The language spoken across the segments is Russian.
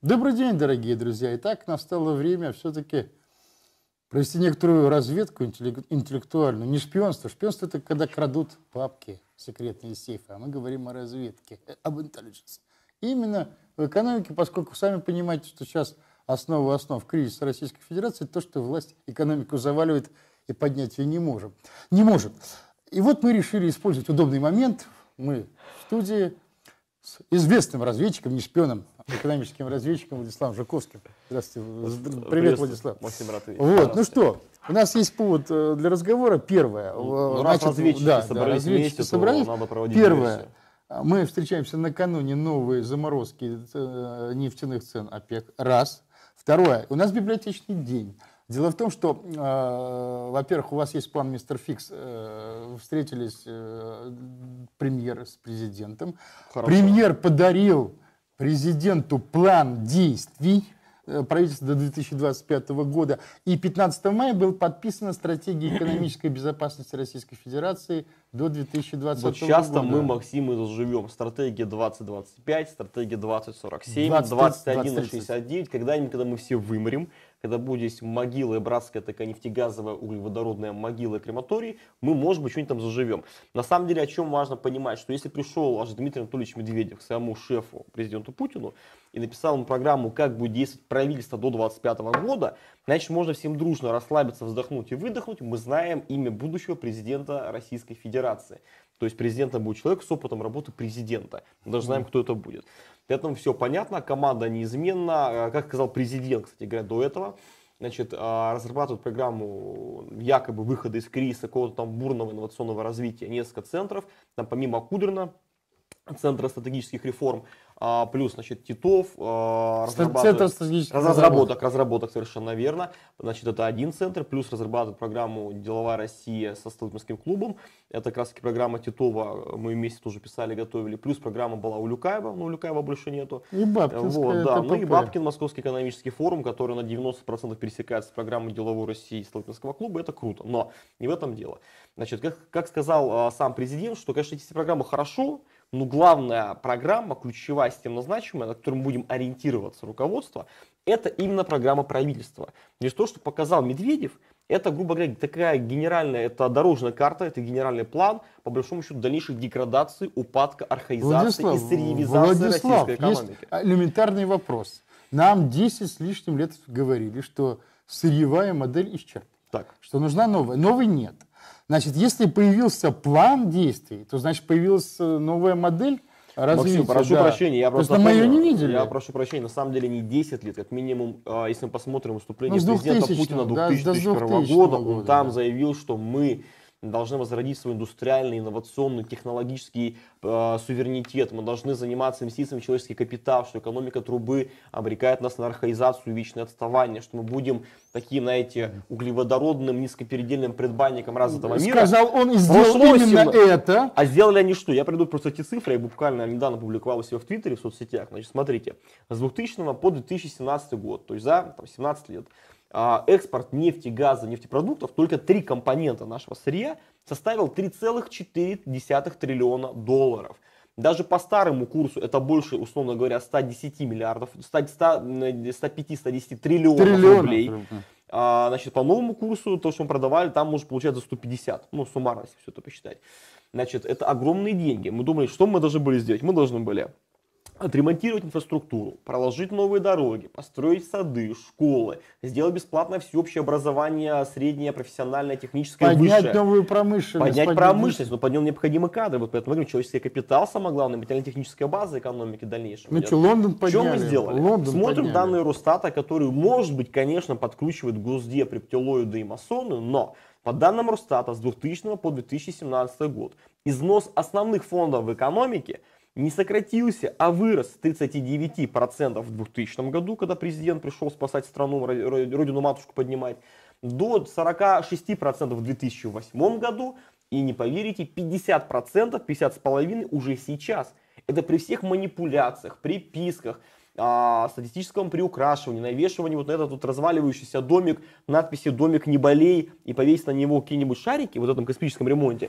Добрый день, дорогие друзья. Итак, настало время все-таки провести некоторую разведку интеллектуальную. Не шпионство. Шпионство – это когда крадут папки, секретные сейфы. А мы говорим о разведке, об intelligence. Именно в экономике, поскольку сами понимаете, что сейчас основа основ кризиса Российской Федерации – то, что власть экономику заваливает и поднять ее не может. И вот мы решили использовать удобный момент. Мы в студии с известным разведчиком, не шпионом, а экономическим разведчиком Владиславом Жуковским. Здравствуйте. Привет, Владислав. Максим, рад видеть. Вот, ну что, у нас есть повод для разговора. Первое. Раз разведчики собрались вместе, то надо проводить Первое. Мы встречаемся накануне новой заморозки нефтяных цен ОПЕК. Раз. Второе. У нас библиотечный день. Дело в том, что, во-первых, у вас есть план «Мистер Фикс». Встретились премьер с президентом. Хорошо. Премьер подарил президенту план действий правительства до 2025 года. И 15 мая была подписана стратегия экономической безопасности Российской Федерации до 2020 вот года. часто мы, Максим, и живем. Стратегия 2025, стратегия 2047, 2169. Когда-нибудь, когда мы все вымрем, когда будет здесь могила и братская такая нефтегазовая углеводородная могила и крематорий, мы, может быть, что-нибудь там заживем. На самом деле, о чем важно понимать, что если пришел аж Дмитрий Анатольевич Медведев к своему шефу, президенту Путину, и написал ему программу, как будет действовать правительство до 2025 года, значит, можно всем дружно расслабиться, вздохнуть и выдохнуть. Мы знаем имя будущего президента Российской Федерации. То есть президентом будет человек с опытом работы президента. Мы даже знаем, кто это будет. Поэтому все понятно, команда неизменна. Как сказал президент, кстати говоря, до этого, значит, разрабатывают программу якобы выхода из кризиса, какого-то там бурного инновационного развития, несколько центров. Там помимо Кудрина, Центра стратегических реформ, плюс, значит, Титов, разработок, совершенно верно. Значит, это один центр, плюс разрабатывает программу «Деловая Россия» со Столыпинским клубом. Это как раз таки программа Титова, мы вместе тоже писали, готовили. Плюс программа была у Люкаева, но у Люкаева больше нету. И Бабкинская. Вот, да. Ну и Бабкин, Московский экономический форум, который на 90% пересекается с программой «Деловой России» и Столыпинского клуба. Это круто, но не в этом дело. Значит, как сказал сам президент, что, конечно, эти программы хорошо, но главная программа, ключевая, системно значимая, на которой мы будем ориентироваться руководство, это именно программа правительства. Здесь то, что показал Медведев, это, грубо говоря, такая генеральная, это дорожная карта, это генеральный план, по большому счету, дальнейшей деградации, упадка, архаизации и сырьевизации российской экономики. Есть элементарный вопрос. Нам 10 с лишним лет говорили, что сырьевая модель исчерпана, что нужна новая. Новой нет. Значит, если появился план действий, то, значит, появилась новая модель развития. Максим, прошу прощения, я просто мы ее не видели. Я прошу прощения, на самом деле не 10 лет, как минимум, если мы посмотрим выступление президента Путина 2001 года, он там заявил, что мы должны возродить свой индустриальный, инновационный, технологический суверенитет. Мы должны заниматься инвестициями в человеческий капитал, что экономика трубы обрекает нас на архаизацию и вечное отставание, что мы будем таким, знаете, углеводородным, низкопередельным предбанником развитого мира. Сказал он и сделал именно это. А сделали они что? Я приду просто эти цифры, я буквально недавно публиковал у себя в Твиттере, в соцсетях. Значит, смотрите, с 2000 по 2017 год, то есть за 17 лет, экспорт нефти, газа, нефтепродуктов, только 3 компонента нашего сырья составил 3,4 триллиона долларов. Даже по старому курсу это больше, условно говоря, 110 миллиардов, 105-110 триллионов рублей. Значит, по новому курсу, то, что мы продавали, там может получать за 150, ну, суммарно, если все это посчитать. Значит, это огромные деньги. Мы думали, что мы должны были сделать? Мы должны были отремонтировать инфраструктуру, проложить новые дороги, построить сады, школы, сделать бесплатное всеобщее образование, среднее, профессиональное, техническое, высшее. Поднять новую промышленность. Поднять промышленность, но под ним необходимы кадры. Вот поэтому мы говорим, человеческий капитал, самое главное, материально-техническая база экономики в дальнейшем. Ну что, Лондон подняли. Что мы сделали? Смотрим данные Росстата, которые, может быть, конечно, подкручивают Госдеп, рептилоиды и масоны, но по данным Росстата с 2000 по 2017 год износ основных фондов в экономике не сократился, а вырос с 39% в 2000 году, когда президент пришел спасать страну, родину-матушку поднимать, до 46% в 2008 году и, не поверите, 50%, 50,5% уже сейчас. Это при всех манипуляциях, приписках, статистическом приукрашивании, навешивании вот на этот вот разваливающийся домик, надписи «Домик не болей» и повесить на него какие-нибудь шарики вот в этом космическом ремонте.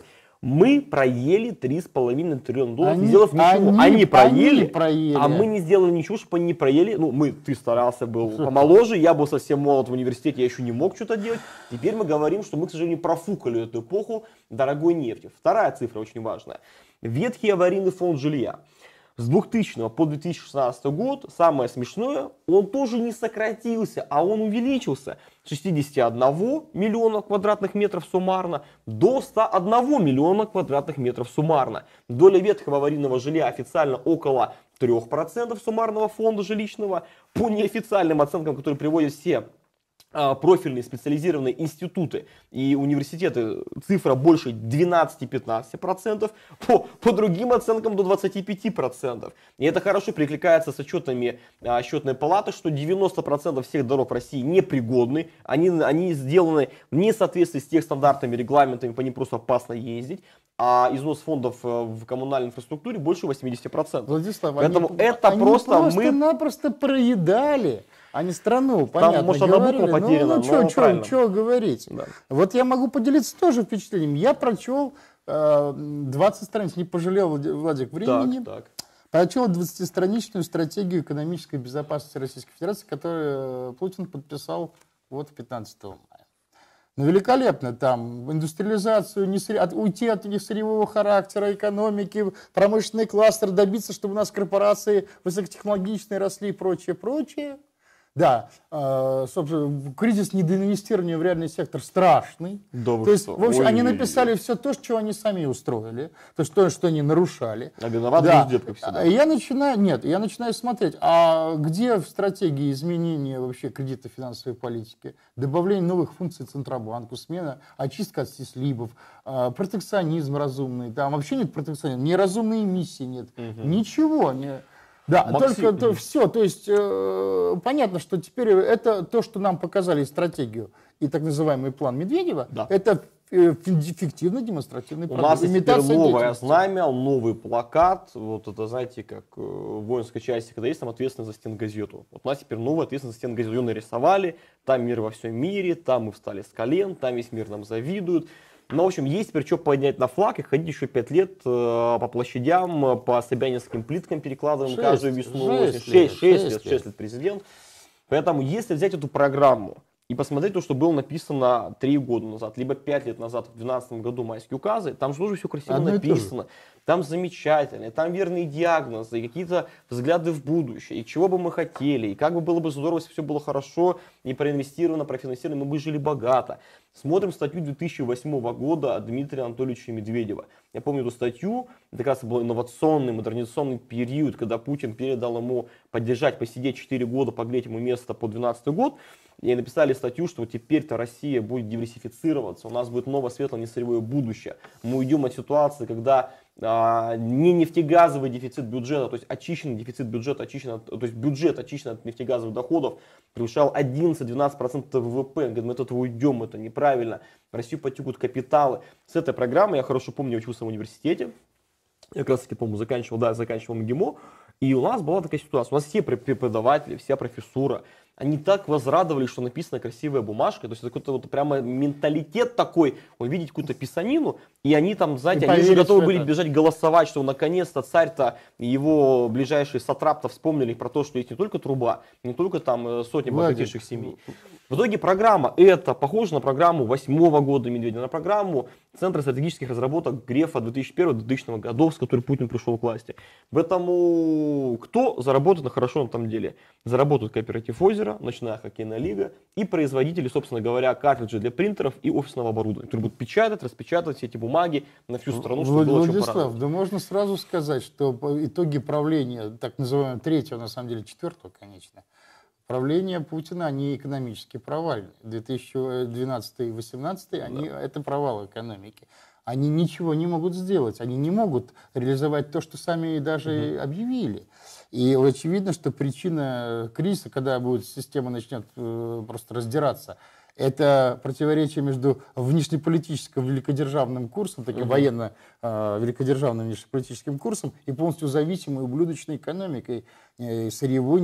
Мы проели 3,5 триллиона долларов, не сделав ничего. Они проели, а мы не сделали ничего, чтобы они не проели. Ну, ты старался, был помоложе, я был совсем молод в университете, я еще не мог что-то делать. Теперь мы говорим, что мы, к сожалению, профукали эту эпоху дорогой нефти. Вторая цифра очень важная. Ветхий аварийный фонд жилья. С 2000 по 2016 год, самое смешное, он тоже не сократился, а он увеличился с 61 миллиона квадратных метров суммарно до 101 миллиона квадратных метров суммарно. Доля ветхого аварийного жилья официально около 3% суммарного фонда жилищного. По неофициальным оценкам, которые приводят все профильные специализированные институты и университеты, цифра больше 12-15%, по другим оценкам до 25%. И это хорошо перекликается с отчетами счетной палаты, что 90% всех дорог в России непригодны, они сделаны в несоответствии с тех стандартами, регламентами, по ним просто опасно ездить. А износ фондов в коммунальной инфраструктуре больше 80%. Владислав, поэтому они, это они просто проедали. Они страну, понятно, там, может, одна буква потеряна, ну что говорить. Да. Вот я могу поделиться тоже впечатлением. Я прочел 20 страниц, не пожалел, Владик, времени. Так. Прочел 20-страничную стратегию экономической безопасности Российской Федерации, которую Путин подписал вот 15 мая. Ну, великолепно там индустриализацию, уйти от несырьевого характера экономики, промышленный кластер, добиться, чтобы у нас корпорации высокотехнологичные росли и прочее. Да, собственно, кризис недоинвестирования в реальный сектор страшный. Да, то есть, в общем, они написали все то, что они сами устроили, то есть то, что они нарушали. А виноват Госдеп, как всегда. Я начинаю смотреть, а где в стратегии изменения вообще кредитно-финансовой политики, добавление новых функций Центробанку, смена, очистка от сислибов, протекционизм разумный, там вообще нет протекционизма, неразумной эмиссии нет, ничего не... Да, Максим, только все, то есть понятно, что теперь это то, что нам показали стратегию и так называемый план Медведева, да. Это фиктивный демонстративный план. У нас теперь новое знамя, новый плакат, вот это, знаете, как в воинской части, когда есть там ответственность за стенгазету. Вот у нас теперь новая ответственность за стенгазету. Ее нарисовали, там мир во всем мире, там мы встали с колен, там весь мир нам завидует. Ну, в общем, есть теперь что поднять на флаг и ходить еще 5 лет по площадям, по Собянинским плиткам перекладываем каждую весну. 6 лет президент. Поэтому, если взять эту программу и посмотреть то, что было написано 3 года назад, либо 5 лет назад, в 2012 году майские указы, там же тоже все красиво написано. Там замечательно, там верные диагнозы, и какие-то взгляды в будущее, и чего бы мы хотели, и как бы было бы здорово, если все было хорошо, и проинвестировано, профинансировано, мы бы жили богато. Смотрим статью 2008 года Дмитрия Анатольевича Медведева. Я помню эту статью, это как раз был инновационный, модернизационный период, когда Путин передал ему поддержать, посидеть 4 года, погреть ему место по 2012 год. И написали статью, что теперь-то Россия будет диверсифицироваться, у нас будет новое светлое несырьевое будущее. Мы уйдем от ситуации, когда не нефтегазовый дефицит бюджета, то есть очищенный дефицит бюджета, то есть бюджет очищен от нефтегазовых доходов, превышал 11-12% ВВП. Говорит, мы от этого уйдем, это неправильно. В Россию потекут капиталы. С этой программой, я хорошо помню, я учился в университете. Я как раз таки, по-моему, заканчивал МГИМО. И у нас была такая ситуация. У нас все преподаватели, вся профессура, они так возрадовались, что написана красивая бумажка. То есть это какой-то вот прямо менталитет такой, увидеть какую-то писанину, и они там, знаете, они уже готовы были бежать голосовать, что наконец-то царь-то и его ближайшие сатрап-то вспомнили про то, что есть не только труба, не только там сотни богатейших семей. В итоге программа эта похожа на программу 2008 года Медведева, на программу Центра стратегических разработок Грефа 2001-2000 годов, с которой Путин пришел к власти. Поэтому кто заработает на хорошо на том деле? Заработают кооператив «Озеро», ночная хоккейная лига и производители, собственно говоря, картриджей для принтеров и офисного оборудования, которые будут печатать, распечатать все эти бумаги на всю страну, чтобы было чем порадовать. Владислав, да можно сразу сказать, что итоги правления, так называемого третьего, на самом деле четвертого, конечно, правление Путина, они экономически провальны. 2012 и 2018 это провал экономики. Они ничего не могут сделать, они не могут реализовать то, что сами даже объявили. И очевидно, что причина кризиса, когда будет система начнет просто раздираться, Это противоречие между внешнеполитическим великодержавным курсом, таким военно-великодержавным внешнеполитическим курсом, и полностью зависимой ублюдочной экономикой, сырьевой,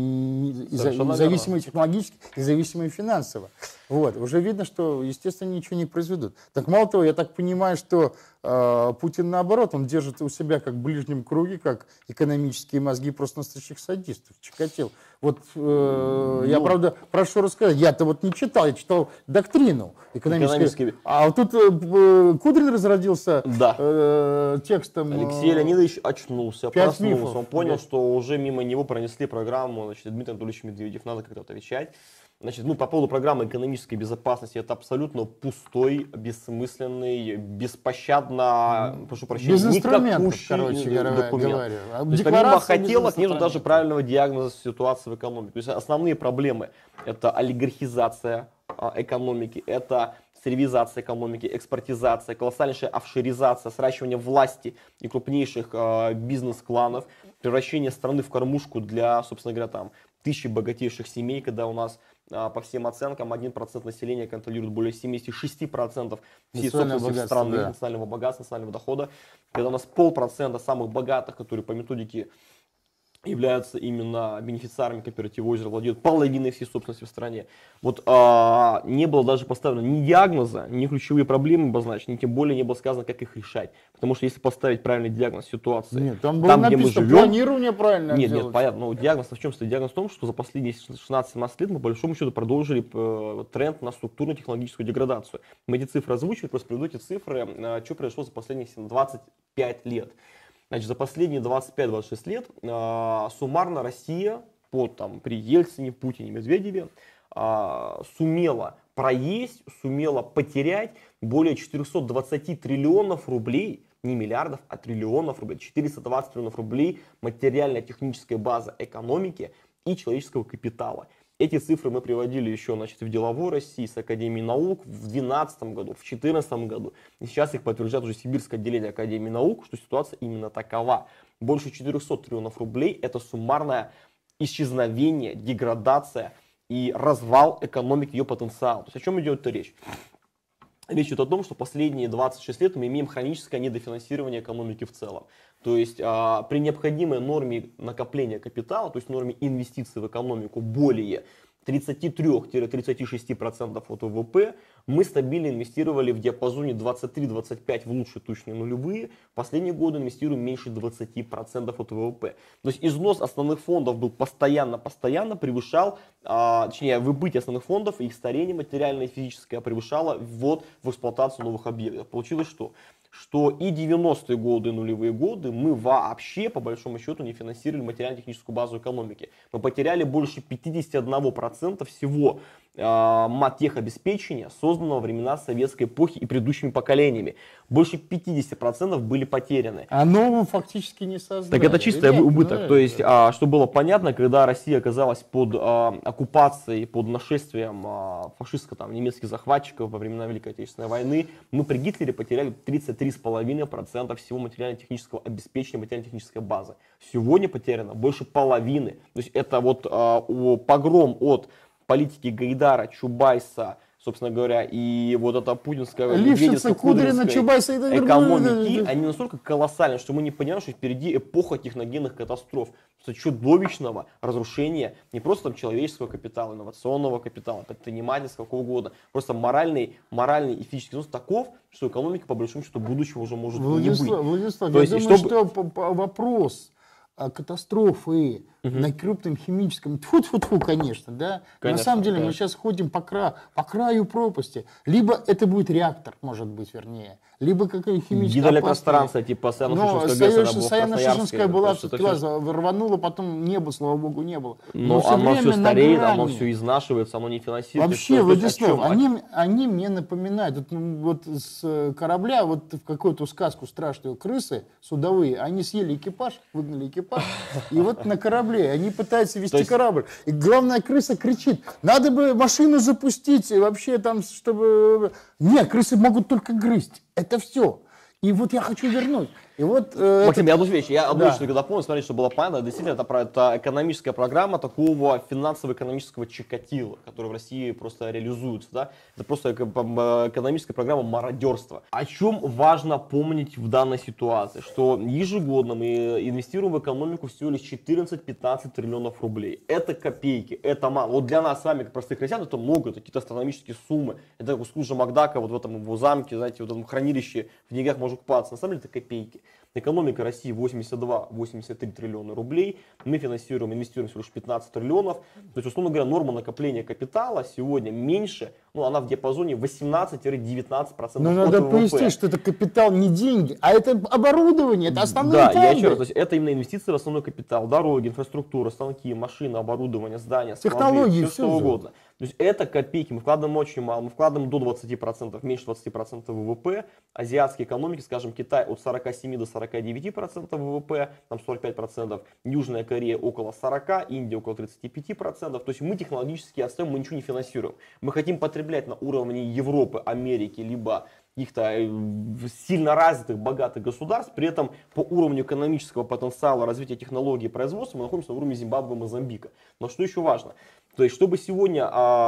независимой технологически и зависимой финансово. Вот. Уже видно, что, естественно, ничего не произведут. Так мало того, я так понимаю, что Путин, наоборот, он держит у себя как в ближнем круге, как экономические мозги просто настоящих садистов, Чикатил. Вот я, правда, прошу рассказать, я-то вот не читал, я читал доктрину экономическую. А вот тут Кудрин разродился текстом. Алексей Леонидович очнулся, проснулся, он понял, что уже мимо него пронесли программу, значит, Дмитрий Анатольевич Медведев, надо как-то отвечать. Значит, по поводу программы экономической безопасности, это абсолютно пустой, бессмысленный, беспощадно, прошу прощения, никакущий документ. То есть помимо хотелок нету даже правильного диагноза ситуации в экономике. То есть основные проблемы — это олигархизация экономики, это сервизация экономики, экспортизация, колоссальнейшая офшоризация, сращивание власти и крупнейших бизнес-кланов, превращение страны в кормушку для, собственно говоря, там, тысячи богатейших семей, когда у нас по всем оценкам 1% населения контролирует более 76% всей собственности страны, национального богатства, национального дохода, когда у нас 0,5% самых богатых, которые по методике являются именно бенефициарами кооператива «Озеро», владеют половиной всей собственности в стране. Вот не было даже поставлено ни диагноза, ни ключевые проблемы обозначены, тем более не было сказано, как их решать. Потому что если поставить правильный диагноз ситуации, нет, там было написано, где мы живем, планирование правильно нет, делать. Нет, понятно, но диагноз в чем стоит? Диагноз в том, что за последние 16-17 лет мы, по большому счету, продолжили тренд на структурно-технологическую деградацию. Мы эти цифры озвучили, просто приведу эти цифры, что произошло за последние 25 лет. Значит, за последние 25-26 лет суммарно Россия при Ельцине, Путине, Медведеве сумела проесть, сумела потерять более 420 триллионов рублей, не миллиардов, а триллионов рублей, 420 триллионов рублей материально-технической базы экономики и человеческого капитала. Эти цифры мы приводили еще, значит, в деловой России с Академией наук в 2012 году, в 2014 году. И сейчас их подтверждает уже Сибирское отделение Академии наук, что ситуация именно такова. Больше 400 триллионов рублей – это суммарное исчезновение, деградация и развал экономики, ее потенциала. То есть о чем идет речь? Речь идет о том, что последние 26 лет мы имеем хроническое недофинансирование экономики в целом. То есть при необходимой норме накопления капитала, то есть норме инвестиций в экономику более 33-36% от ВВП, мы стабильно инвестировали в диапазоне 23-25 в лучшие тучные нулевые. В последние годы инвестируем меньше 20% от ВВП. То есть износ основных фондов был постоянно превышал, точнее выбытие основных фондов и их старение материальное и физическое превышало ввод в эксплуатацию новых объектов. Получилось что? Что и 90-е годы, и нулевые годы мы вообще, по большому счету, не финансировали материально-техническую базу экономики. Мы потеряли больше 51% всего техобеспечения, созданного во времена советской эпохи и предыдущими поколениями. Больше 50% были потеряны. А нового фактически не создали. Так это чистый убыток. То есть, что было понятно, когда Россия оказалась под оккупацией, под нашествием фашистско-немецких захватчиков во времена Великой Отечественной войны, мы при Гитлере потеряли 33,5% всего материально-технического обеспечения, материально-технической базы. Сегодня потеряно больше половины. То есть это погром от политики Гайдара, Чубайса, собственно говоря, и вот эта путинская, Кудрина-Чубайса экономики, они настолько колоссальны, что мы не понимаем, что впереди эпоха техногенных катастроф, чудовищного разрушения не просто человеческого капитала, инновационного капитала, предпринимательского, какого угодно, просто моральный и физический износ таков, что экономика, по большому счету, будущего уже может не быть. Владислав, я думаю, что вопрос катастрофы на крупном химическом, тьфу-тьфу-тьфу, конечно, да. Конечно, на самом деле мы сейчас ходим по краю пропасти. Либо это будет реактор, может быть, вернее, либо какая-то химическая гидроэлектростанция, типа Саяно-Шишинская была, рванула, потом не было, слава богу, не было. Но оно все стареет, оно все изнашивается, оно не финансируется. Вообще, Владислав, они мне напоминают, вот с корабля, вот в какую-то сказку страшную, крысы судовые, они съели экипаж, выгнали экипаж, и вот на корабле они пытаются вести корабль. И главная крыса кричит, надо бы машину запустить, вообще там, чтобы... Нет, крысы могут только грызть. Это все. И вот я хочу вернуть. И вот, Максим, я одну вещь, я одну Да. вещь когда помню, смотри, что было понятно, действительно, это экономическая программа такого финансово-экономического Чикатило, который в России просто реализуется, да, это просто экономическая программа мародерства. О чем важно помнить в данной ситуации, что ежегодно мы инвестируем в экономику всего лишь 14-15 триллионов рублей, это копейки, это мало, вот для нас с вами, как простых россиян, это много, это какие-то астрономические суммы, это у Скруджа Макдака вот в этом его замке, знаете, вот в этом хранилище в деньгах можно купаться, на самом деле это копейки. Экономика России 82-83 триллиона рублей, мы финансируем, инвестируем всего лишь 15 триллионов. То есть, условно говоря, норма накопления капитала сегодня меньше, ну, она в диапазоне 18-19% Ну, от надо ВВП. пояснить, что это капитал не деньги, а это оборудование, это основные Да, я тренды. еще раз, то есть это именно инвестиции в основной капитал, дороги, инфраструктура, станки, машины, оборудование, здания, склады, Технологии, все всё что же. угодно. То есть это копейки, мы вкладываем очень мало, мы вкладываем до 20%, меньше 20% ВВП. Азиатские экономики, скажем, Китай от 47 до 49% ВВП, там 45%, Южная Корея около 40%, Индия около 35%. То есть мы технологически отстаем, мы ничего не финансируем. Мы хотим потреблять на уровне Европы, Америки, либо каких-то сильно развитых, богатых государств, при этом по уровню экономического потенциала развития технологий и производства мы находимся на уровне Зимбабве и Мозамбика. Но что еще важно? То есть, чтобы сегодня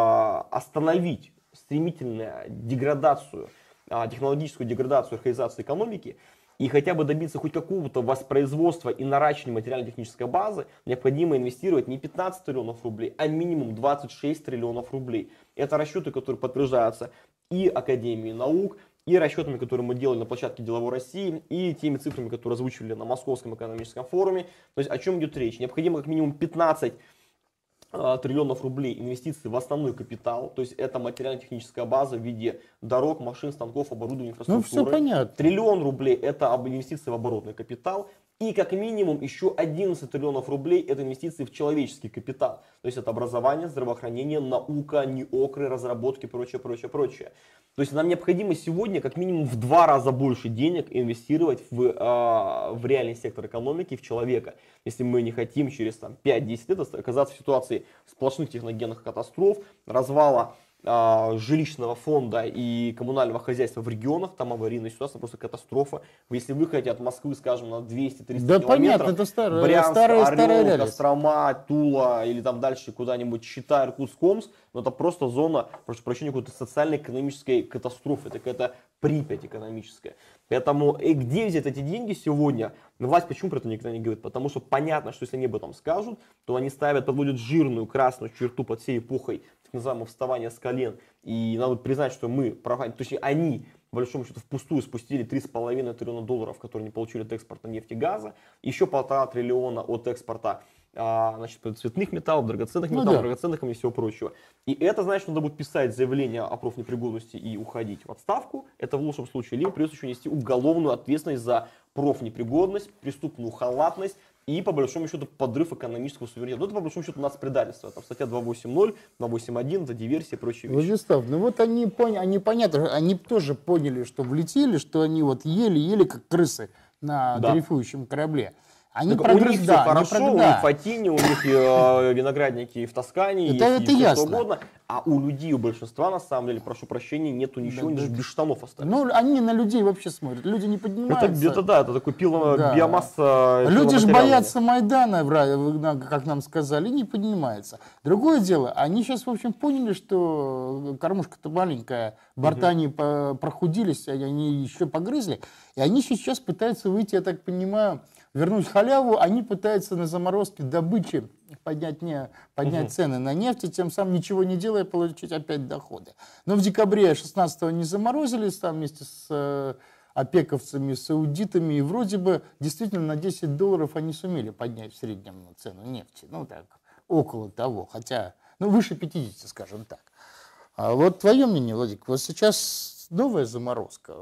остановить стремительную деградацию, технологическую деградацию, архаизацию экономики, и хотя бы добиться хоть какого-то воспроизводства и наращивания материально-технической базы, необходимо инвестировать не 15 триллионов рублей, а минимум 26 триллионов рублей. Это расчеты, которые подтверждаются и Академией наук, и расчетами, которые мы делали на площадке Деловой России, и теми цифрами, которые озвучивали на Московском экономическом форуме. То есть о чем идет речь? Необходимо как минимум 15 триллионов рублей инвестиций в основной капитал, то есть это материально-техническая база в виде дорог, машин, станков, оборудования, инфраструктуры. Ну, все понятно. Триллион рублей это инвестиции в оборотный капитал. И как минимум еще 11 триллионов рублей это инвестиции в человеческий капитал. То есть это образование, здравоохранение, наука, неокры, разработки, прочее, прочее, прочее. То есть нам необходимо сегодня как минимум в 2 раза больше денег инвестировать в реальный сектор экономики, в человека. Если мы не хотим через 5-10 лет оказаться в ситуации сплошных техногенных катастроф, развала жилищного фонда и коммунального хозяйства в регионах, там аварийная ситуация, просто катастрофа. Если вы хотите от Москвы, скажем, на 200-300 Да километров, понятно, это старая, Брянск, старая Орел, реальность. Кострома, Тула или там дальше куда-нибудь Чита, Иркутск, Омск, но это просто зона, прошу прощения, какой-то социально-экономической катастрофы, это какая-то Припять экономическая. Поэтому где взять эти деньги сегодня? Власть почему про это никогда не говорит? Потому что понятно, что если они об этом скажут, то они подводят жирную красную черту под всей эпохой так называемого вставания с колен. И надо признать, что мы, точнее они, по большому счету, впустую спустили 3,5 триллиона долларов, которые не получили от экспорта нефти и газа, еще 1,5 триллиона от экспорта цветных металлов, драгоценных металлов, драгоценных камней и всего прочего. И это значит, что надо будет писать заявление о профнепригодности и уходить в отставку. Это в лучшем случае. Либо придется еще нести уголовную ответственность за профнепригодность, преступную халатность и, по большому счету, подрыв экономического суверенитета. Ну, это, по большому счету, нацпредательство. Там статья 280, 281, это диверсия и прочие вещи. Владислав, ну вот они понятно, они тоже поняли, что влетели, что они вот еле-еле как крысы на дрейфующем корабле. Они у них все хорошо, у них Фатини, у них виноградники в Тоскане, это все ясно. что угодно. А у людей, у большинства, на самом деле, прошу прощения, нету ничего, они даже без штанов остались. Ну, они на людей вообще смотрят, люди не поднимаются. Это такой биомасса. Люди же боятся Майдана, как нам сказали, и не поднимаются. Другое дело, они сейчас, в общем, поняли, что кормушка-то маленькая, борта они прохудились, они еще погрызли, и они сейчас пытаются выйти, я так понимаю, вернуть халяву, они пытаются на заморозке добычи поднять цены на нефть, и тем самым ничего не делая, получить опять доходы. Но в декабре 16-го не заморозились, там вместе с опековцами, саудитами, и вроде бы действительно на $10 они сумели поднять в среднем цену нефти. Ну так, около того, хотя, выше 50, скажем так. А вот твое мнение, Владик, вот сейчас новая заморозка.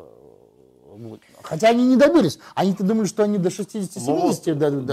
Хотя они не добились. Они-то думали, что они до 60-70 дадут.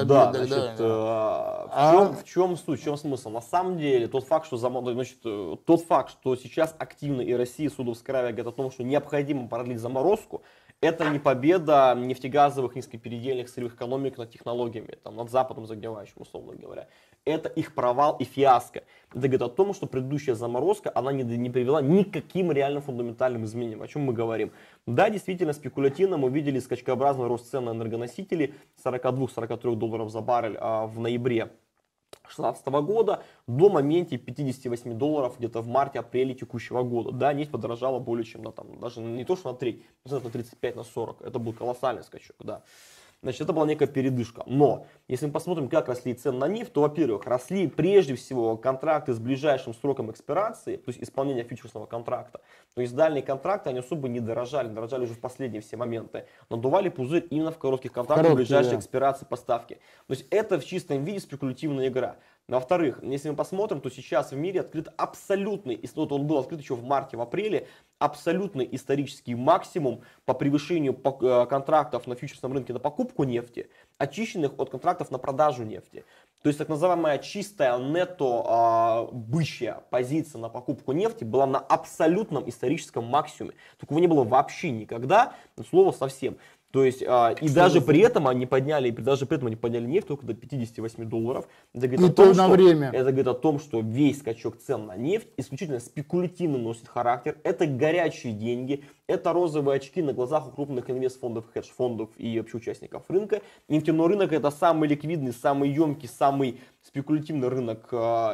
В чем суть, в чем смысл? На самом деле, тот факт, что сейчас активно и Россия, и Саудовская Аравия говорят о том, что необходимо продлить заморозку, это не победа нефтегазовых низкопередельных сырьевых экономик над технологиями, над Западом загнивающим, условно говоря. Это их провал и фиаско. Это говорит о том, что предыдущая заморозка, она не привела никаким реально фундаментальным изменениям. О чем мы говорим? Да, действительно, спекулятивно мы видели скачкообразный рост цен на энергоносители с 42-43 долларов за баррель в ноябре 2016 года до момента 58 долларов где-то в марте-апреле текущего года. Да, нефть подорожала более чем на там, даже не то что на треть, на 35-40. Это был колоссальный скачок, да. Значит, это была некая передышка. Но, если мы посмотрим, как росли цены на нефть, то, во-первых, росли прежде всего контракты с ближайшим сроком экспирации, то есть исполнение фьючерсного контракта. То есть дальние контракты, они особо не дорожали уже в последние все моменты. Надували пузырь именно в коротких контрактах ближайшей экспирации поставки. То есть это в чистом виде спекулятивная игра. Во-вторых, если мы посмотрим, то сейчас в мире открыт абсолютный, вот он был открыт еще в марте, в апреле, абсолютный исторический максимум по превышению контрактов на фьючерсном рынке на покупку нефти, очищенных от контрактов на продажу нефти. То есть так называемая чистая нетто бычья позиция на покупку нефти была на абсолютном историческом максимуме. Такого не было вообще никогда, слово совсем. То есть, и даже при этом они подняли нефть только до 58 долларов. Это говорит о том, что весь скачок цен на нефть исключительно спекулятивно носит характер. Это горячие деньги, это розовые очки на глазах у крупных инвестфондов, хедж-фондов и вообще участников рынка. Нефтяной рынок — это самый ликвидный, самый емкий, самый спекулятивный рынок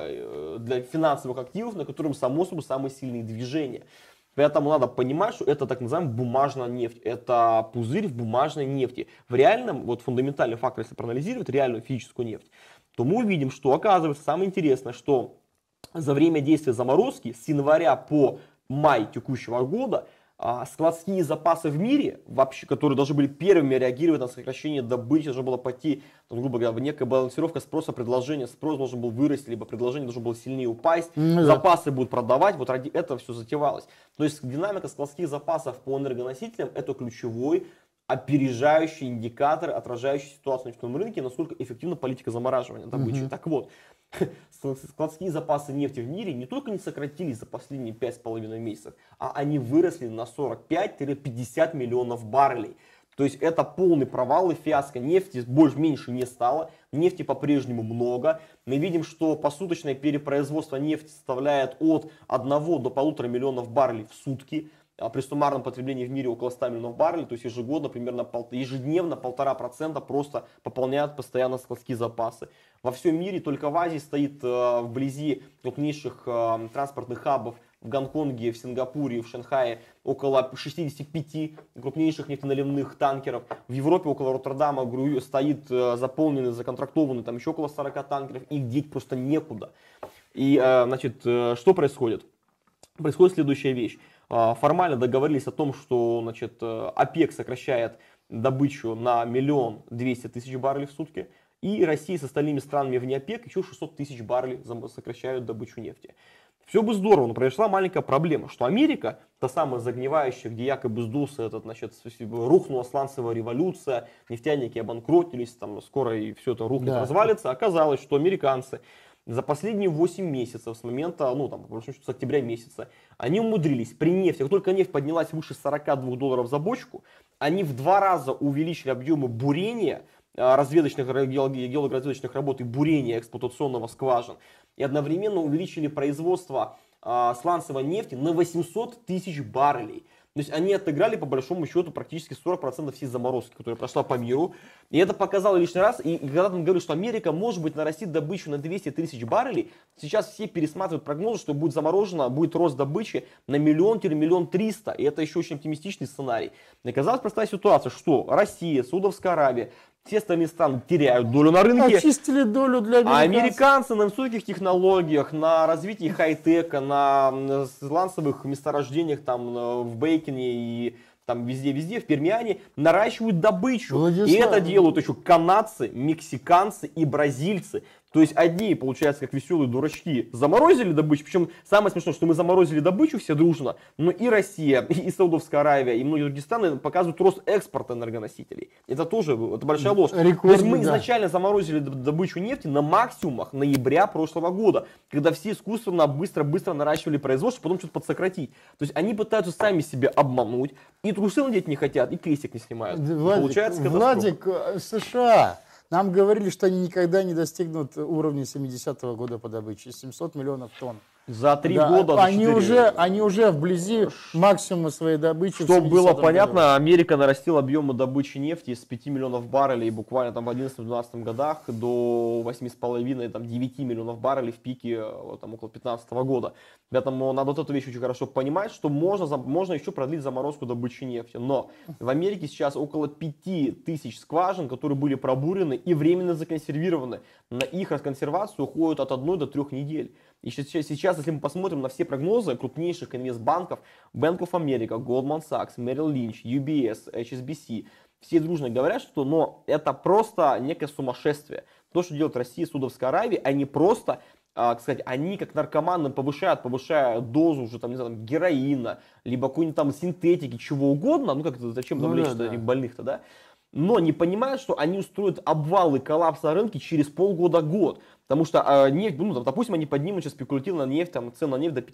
для финансовых активов, на котором, само собой, самые сильные движения. Поэтому надо понимать, что это так называемая бумажная нефть. Это пузырь в бумажной нефти. В реальном, вот фундаментальный фактор, если проанализировать реальную физическую нефть, то мы увидим, что оказывается самое интересное, что за время действия заморозки с января по май текущего года складские запасы в мире, вообще, которые должны были первыми реагировать на сокращение добычи, должна была пойти, грубо говоря, некая балансировка спроса-предложения, спрос должен был вырасти, либо предложение должно было сильнее упасть, запасы будут продавать, вот ради этого все затевалось. То есть динамика складских запасов по энергоносителям — это ключевой опережающий индикатор, отражающий ситуацию на нефтяном рынке, насколько эффективна политика замораживания добычи. Так вот, складские запасы нефти в мире не только не сократились за последние 5,5 месяцев, а они выросли на 45-50 миллионов баррелей. То есть это полный провал и фиаско. Нефти меньше не стало, нефти по-прежнему много. Мы видим, что посуточное перепроизводство нефти составляет от 1 до 1,5 миллионов баррелей в сутки. При суммарном потреблении в мире около 100 миллионов баррелей, то есть ежегодно, примерно ежедневно 1,5% просто пополняют постоянно складские запасы. Во всем мире только в Азии стоит вблизи крупнейших транспортных хабов в Гонконге, в Сингапуре, в Шанхае около 65 крупнейших нефтеналивных танкеров. В Европе около Роттердама стоит заполненный, законтрактованный, там еще около 40 танкеров, их деть просто некуда. И, значит, что происходит? Происходит следующая вещь. Формально договорились о том, что, значит, ОПЕК сокращает добычу на 1 200 000 баррелей в сутки, и Россия с остальными странами вне ОПЕК еще 600 000 баррелей сокращают добычу нефти. Все бы здорово, но произошла маленькая проблема, что Америка, та самая загнивающая, где якобы сдулся этот, значит, рухнула сланцевая революция, нефтяники обанкротились, там скоро и все это рухнет, развалится, оказалось, что американцы за последние 8 месяцев с момента, ну там, по большому счету, с октября месяца, они умудрились при нефти, как только нефть поднялась выше 42 долларов за бочку, они в 2 раза увеличили объемы бурения, разведочных, геологоразведочных работ и бурения эксплуатационного скважин, и одновременно увеличили производство сланцевой нефти на 800 000 баррелей. То есть они отыграли по большому счету практически 40% всей заморозки, которая прошла по миру. И это показало лишний раз. И когда мы говорим, что Америка может быть нарастит добычу на 200 000 баррелей, сейчас все пересматривают прогнозы, что будет заморожено, будет рост добычи на 1 300 000. И это еще очень оптимистичный сценарий. И оказалась простая ситуация, что Россия, Саудовская Аравия, все остальные страны теряют долю на рынке. Очистили долю для американцев. А американцы на высоких технологиях, на развитии хай-тека, на сланцевых месторождениях там в Бейконе и там везде, в Пермиане наращивают добычу. Владислав. И это делают еще канадцы, мексиканцы и бразильцы. То есть одни, получается, как веселые дурачки, заморозили добычу. Причем самое смешное, что мы заморозили добычу все дружно, но и Россия, и Саудовская Аравия, и многие другие страны показывают рост экспорта энергоносителей. Это тоже большая ложь. То есть мы изначально заморозили добычу нефти на максимумах ноября прошлого года, когда все искусственно быстро наращивали производство, потом что-то подсократить. То есть они пытаются сами себя обмануть, и трусы надеть не хотят, и крестик не снимают. Владик, США Нам говорили, что они никогда не достигнут уровня 70-го года по добыче, 700 миллионов тонн. За 3 года. Они уже вблизи максимума своей добычи. Чтобы было понятно, Америка нарастила объемы добычи нефти с 5 миллионов баррелей буквально там в 2011-2012 годах до 8,5-9 миллионов баррелей в пике там, около 2015 года. Поэтому надо вот эту вещь очень хорошо понимать, что можно еще продлить заморозку добычи нефти. Но в Америке сейчас около 5000 скважин, которые были пробурены и временно законсервированы. На их расконсервацию уходит от 1 до 3 недель. И сейчас, если мы посмотрим на все прогнозы крупнейших инвестбанков, Bank of America, Goldman Sachs, Merrill Lynch, UBS, HSBC, все дружно говорят, что это просто некое сумасшествие. То, что делает Россия и Саудовская Аравия, они просто, кстати, они как наркоманы повышают дозу уже, там, не знаю, героина, либо какой-нибудь там синтетики, чего угодно, зачем там лечить этих больных-то, да? Но не понимают, что они устроят обвал и коллапс на рынке через полгода-год. Потому что нефть, допустим, они поднимут сейчас спекулятивно нефть, цену на нефть до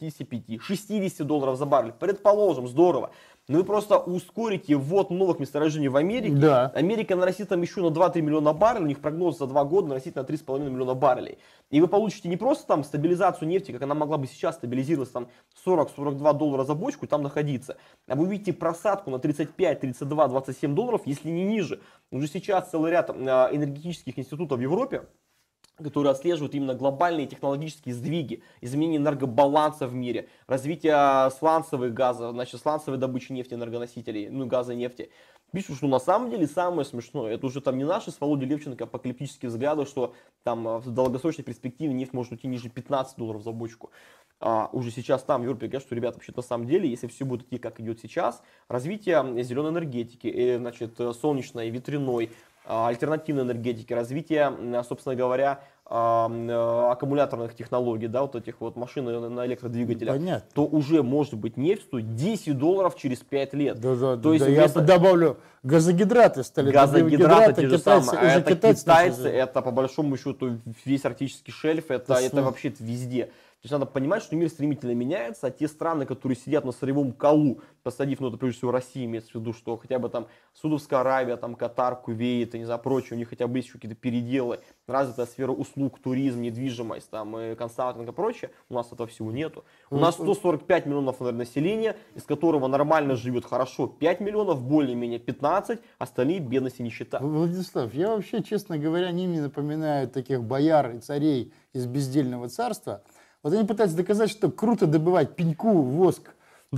55-60 долларов за баррель. Предположим, здорово. Но вы просто ускорите ввод новых месторождений в Америке. Да. Америка нарастит там еще на 2-3 миллиона баррелей, у них прогноз за 2 года нарастит на 3,5 миллиона баррелей. И вы получите не просто там стабилизацию нефти, как она могла бы сейчас стабилизироваться там 40-42 доллара за бочку и там находиться. А вы увидите просадку на 35, 32, 27 долларов, если не ниже. Уже сейчас целый ряд энергетических институтов в Европе, которые отслеживают именно глобальные технологические сдвиги, изменение энергобаланса в мире, развитие сланцевых газов, сланцевой добычи нефти, энергоносителей, газа и нефти. Пишут, что на самом деле самое смешное, это уже там не наши с Володей Левченко апокалиптические взгляды, что там в долгосрочной перспективе нефть может уйти ниже 15 долларов за бочку. Уже сейчас там в Европе говорят, что, ребята, вообще на самом деле, если все будет идти, как идет сейчас, развитие зеленой энергетики, солнечной, ветряной, альтернативной энергетики, развитие, собственно говоря, аккумуляторных технологий, вот этих вот машин на электродвигателях, понятно, то уже может быть нефть стоит 10 долларов через 5 лет. То есть я добавлю, газогидраты стали. Газогидраты те же самые. Это китайцы, это по большому счету весь арктический шельф, это вообще везде. То есть надо понимать, что мир стремительно меняется, а те страны, которые сидят на сырьевом колу, посадив, это прежде всего Россия, имеется в виду, что хотя бы там Саудовская Аравия, там Катар, Кувейт, и не знаю, прочее, у них хотя бы есть еще какие-то переделы, развитая сфера услуг, туризм, недвижимость, там, и консалтинг и прочее, у нас этого всего нету. У нас 145 миллионов населения, из которого нормально живет хорошо 5 миллионов, более-менее 15, остальные бедность и нищета. Владислав, я вообще, честно говоря, не напоминаю таких бояр и царей из бездельного царства. Вот они пытаются доказать, что круто добывать пеньку, воск,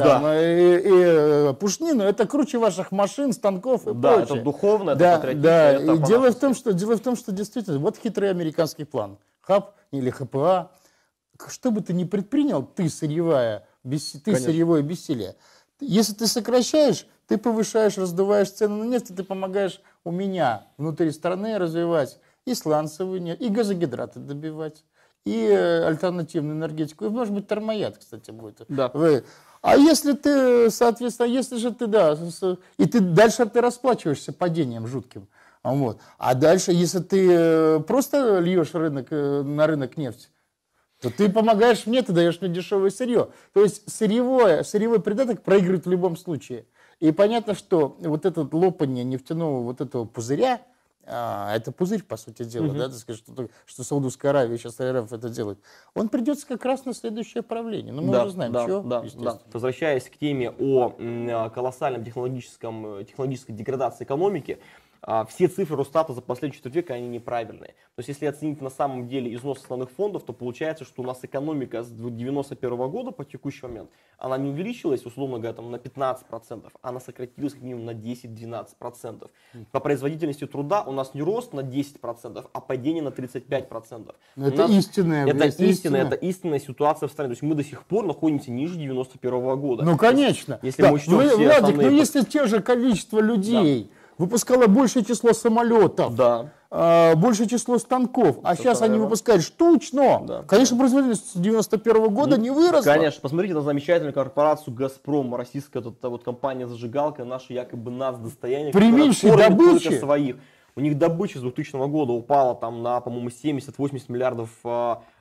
и пушнину, это круче ваших машин, станков и прочее. Это духовно, это патриотично. И дело в том, что действительно, вот хитрый американский план. ХАП или ХПА. Что бы ты ни предпринял, ты сырьевое бессилие. Если ты сокращаешь, ты повышаешь, раздуваешь цены на нефть, ты помогаешь у меня внутри страны развивать и сланцевую нефть, и газогидраты добивать, и альтернативную энергетику, и, может быть, термояд, кстати, будет. Да. А если ты, соответственно, и ты дальше ты расплачиваешься падением жутким. А дальше, если ты просто льешь на рынок нефть, то ты помогаешь мне, ты даешь мне дешевое сырье. То есть сырьевой придаток проигрывает в любом случае. И понятно, что вот это лопание нефтяного вот этого пузыря, это пузырь, по сути дела, да, так сказать, что Саудовская Аравия сейчас РФ это делает, он придется как раз на следующее правление. Но мы уже знаем, что. Возвращаясь к теме о колоссальном технологической деградации экономики, все цифры Росстата за последний четверть века, они неправильные. То есть, если оценить на самом деле износ основных фондов, то получается, что у нас экономика с 1991 года по текущий момент, она не увеличилась, условно говоря, на 15%, она сократилась как минимум на 10-12%. По производительности труда у нас не рост на 10%, а падение на 35%. Это истинная ситуация в стране. То есть, мы до сих пор находимся ниже 1991 года. Ну, конечно. Если мы учтем все Владик, основные... если те же количество людей выпускало большее число самолетов, большее число станков, а сейчас они выпускают штучно. Конечно, производительность с 91 года не выросла. Конечно, посмотрите на замечательную корпорацию «Газпром», российская компания-зажигалка, наша якобы достояние, при меньшей добыче своих. У них добыча с 2000 года упала на, по-моему, 70-80 миллиардов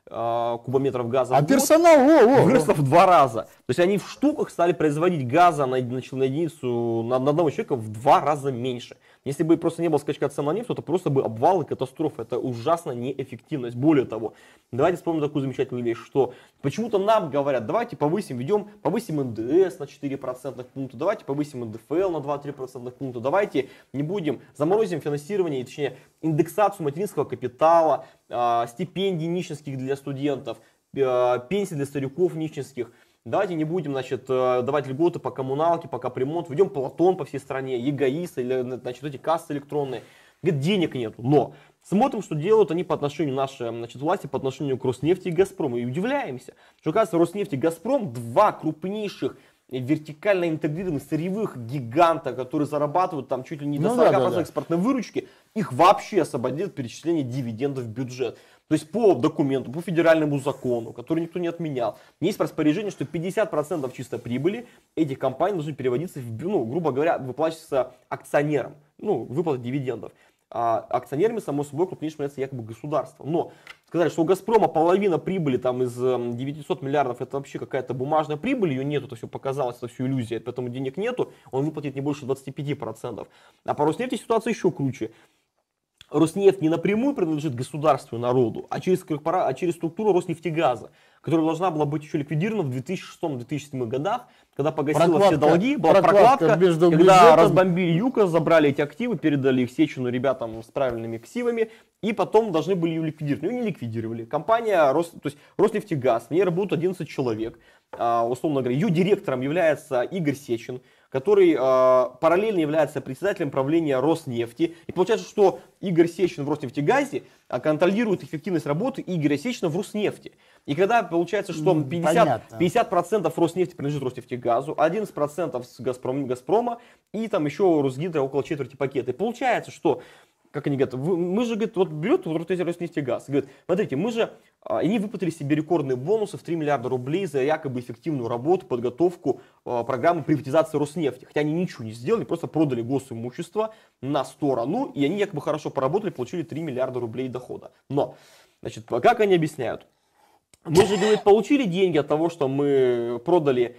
кубометров газа А в год, персонал, выросло в 2 раза. То есть они в штуках стали производить газа на единицу, на одного человека в 2 раза меньше. Если бы просто не было скачка цен на нефть, то это просто бы обвал и катастрофа. Это ужасная неэффективность. Более того, давайте вспомним такую замечательную вещь, что почему-то нам говорят, давайте повысим НДС на 4% пункта, давайте повысим НДФЛ на 2-3% пункта, давайте не будем, заморозим финансирование, точнее индексацию материнского капитала, стипендий нищенских для студентов, пенсии для стариков нищенских. Давайте не будем, значит, давать льготы по коммуналке, по капремонту, введем Платон по всей стране, ЕГАИС, или, значит, эти кассы электронные. Говорит, денег нету, но смотрим, что делают они по отношению нашей, значит, власти, по отношению к Роснефти и Газпрому. И удивляемся, что, оказывается, Роснефть и Газпром, 2 крупнейших вертикально интегрированных сырьевых гиганта, которые зарабатывают там чуть ли не до 40% экспортной выручки, их вообще освободят перечисление дивидендов в бюджет. То есть по документу, по федеральному закону, который никто не отменял, есть распоряжение, что 50% чистой прибыли этих компаний должны переводиться, грубо говоря, выплачиваться акционерам, выплата дивидендов. А акционерами, само собой, крупнейшим является якобы государство. Но сказали, что у Газпрома половина прибыли там из 900 миллиардов, это вообще какая-то бумажная прибыль, ее нету, это все показалось, это все иллюзия, поэтому денег нету, он выплатит не больше 25%. А по Роснефти ситуация еще круче. Роснефть не напрямую принадлежит государству и народу, а через структуру Роснефтегаза, которая должна была быть еще ликвидирована в 2006-2007 годах, когда погасила все долги, была прокладка, когда бюджетом разбомбили ЮКО, забрали эти активы, передали их Сечину ребятам с правильными ксивами, и потом должны были ее ликвидировать. Но ее не ликвидировали. Компания то есть Роснефтегаз, в ней работают 11 человек, условно говоря, ее директором является Игорь Сечин, который параллельно является председателем правления Роснефти. И получается, что Игорь Сечин в Роснефтегазе контролирует эффективность работы Игоря Сечина в Роснефти. И когда получается, что 50% Роснефти принадлежит Роснефтегазу, 11% с Газпрома и там еще Росгидро около четверти пакета. И получается, что, как они говорят, мы же, говорит, вот берет Роснефтегаз, говорит, смотрите, они выплатили себе рекордные бонусы в 3 миллиарда рублей за якобы эффективную работу, подготовку программы приватизации Роснефти. Хотя они ничего не сделали, просто продали госимущество на сторону, и они якобы хорошо поработали, получили 3 миллиарда рублей дохода. Но, значит, как они объясняют? Мы же, говорит, получили деньги от того, что мы продали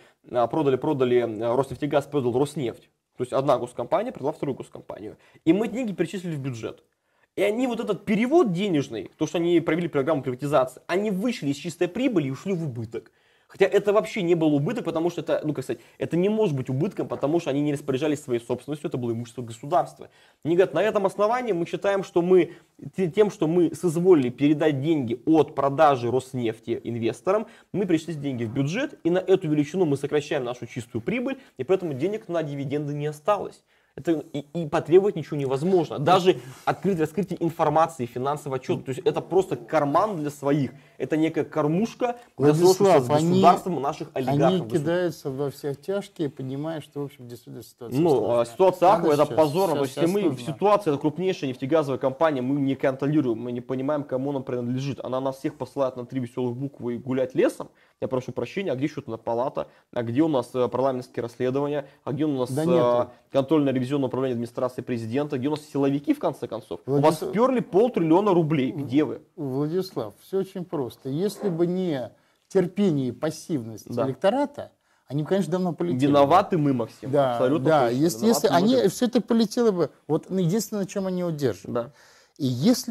Роснефтегаз, продал Роснефть. То есть одна госкомпания продала вторую госкомпанию. И мы деньги перечислили в бюджет. И они вот этот перевод денежный, то, что они провели программу приватизации, они вышли из чистой прибыли и ушли в убыток. Хотя это вообще не был убыток, потому что это, это не может быть убытком, потому что они не распоряжались своей собственностью, это было имущество государства. Они говорят, на этом основании мы считаем, что тем, что мы соизволили передать деньги от продажи Роснефти инвесторам, мы перечислили деньги в бюджет, и на эту величину мы сокращаем нашу чистую прибыль, и поэтому денег на дивиденды не осталось. И потребовать ничего невозможно. Даже раскрытие информации, финансового отчета. То есть это просто карман для своих. Это некая кормушка для сложности с государством наших олигархов. Они кидаются во все тяжкие, понимая, что, в общем, действительно ситуация ситуация ахуя, это позорно. То есть, если мы в ситуации, это крупнейшая нефтегазовая компания, мы не контролируем, мы не понимаем, кому она принадлежит. Она нас всех посылает на 3 веселых буквы и гулять лесом. Я прошу прощения, а где счетная палата, а где у нас парламентские расследования, а где у нас контрольно-ревизионное управление администрации президента, где у нас силовики, в конце концов. У вас сперли 500 миллиона рублей. Где вы? Владислав, все очень просто. Если бы не терпение и пассивность электората, они бы, конечно, давно полетели. Виноваты мы, Максим. Да, абсолютно да. точно. Если они все это полетело бы, вот единственное, на чем они удерживают. Да. И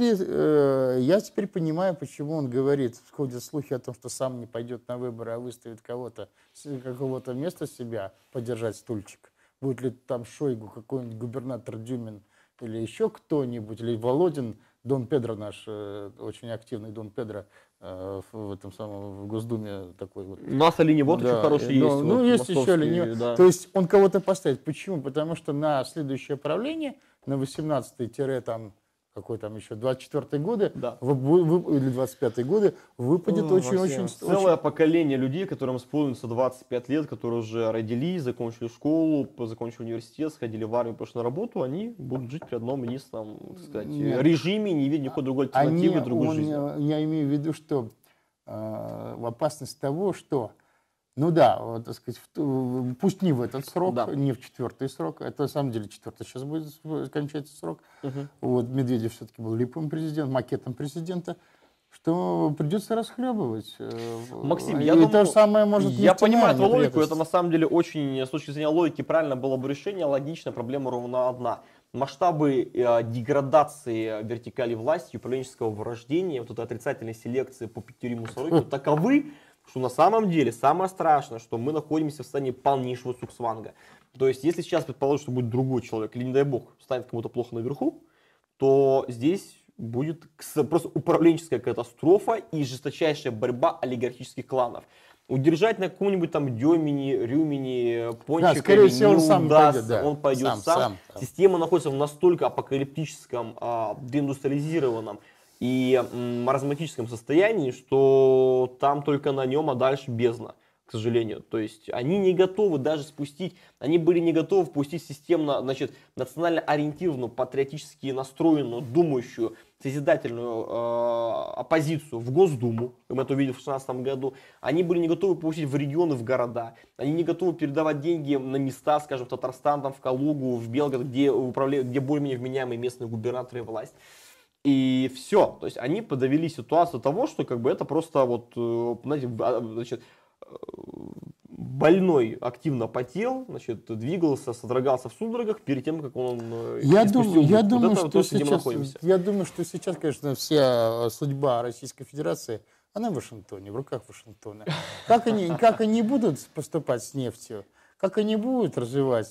если я теперь понимаю, почему он говорит, ходят слухи о том, что сам не пойдет на выборы, а выставит какого-то вместо себя подержать стульчик. Будет ли там Шойгу, какой-нибудь губернатор Дюмин или еще кто-нибудь, или Володин, Дон Педро наш, очень активный Дон Педро в Госдуме такой вот. У нас оленевод очень хороший есть. Ну, есть еще оленевод. Да. То есть он кого-то поставит. Почему? Потому что на следующее правление, на 18-й там какой там еще, 24-й годы, или 25-й годы, выпадет очень... Целое поколение людей, которым исполнится 25 лет, которые уже родились, закончили школу, закончили университет, сходили в армию, пошли на работу, они будут жить при одном единственном, так сказать, режиме, не видя никакой другой альтернативы, другой жизни. Я имею в виду, что опасность того, что вот, так сказать, пусть не в этот срок, не в 4-й срок, это на самом деле 4-й сейчас будет кончаться срок. Вот, Медведев все-таки был липовым президентом, макетом президента. что придется расхлебывать. Максим, И я думаю, то же самое может я понимаю твою логику, неприятность. это на самом деле очень, с точки зрения логики, правильно было бы решение, логично, проблема ровно одна. Масштабы деградации вертикали власти, управленческого вырождения, вот этой отрицательной селекции по Петериму Сорокину таковы, что на самом деле самое страшное, что мы находимся в состоянии полнейшего цугцванга. То есть, если сейчас предположить, что будет другой человек, или не дай бог, станет кому-то плохо наверху, то здесь будет просто управленческая катастрофа и жесточайшая борьба олигархических кланов. Удержать на каком-нибудь там Демине, Рюмине, Пончикове скорее всего, не он сам удастся, пойдет, да. он пойдет Сам. Система находится в настолько апокалиптическом, деиндустриализированном и маразматическом состоянии, что там только на нем, а дальше бездна, к сожалению. То есть они не готовы даже спустить, они были не готовы впустить системно, значит, национально ориентированную, патриотически настроенную, думающую, созидательную оппозицию в Госдуму, мы это увидели в 2016 году. Они были не готовы пустить в регионы, в города. Они не готовы передавать деньги на места, скажем, в Татарстан, там, в Калугу, в Белгород, где более-менее вменяемые местные губернаторы и власть. И все. То есть они подавили ситуацию того, что как бы это просто вот, знаете, значит, больной активно потел, значит, двигался, содрогался в судорогах перед тем, как он Я думаю, что сейчас, конечно, вся судьба Российской Федерации, она в Вашингтоне, в руках Вашингтона. Как они будут поступать с нефтью, как они будут развивать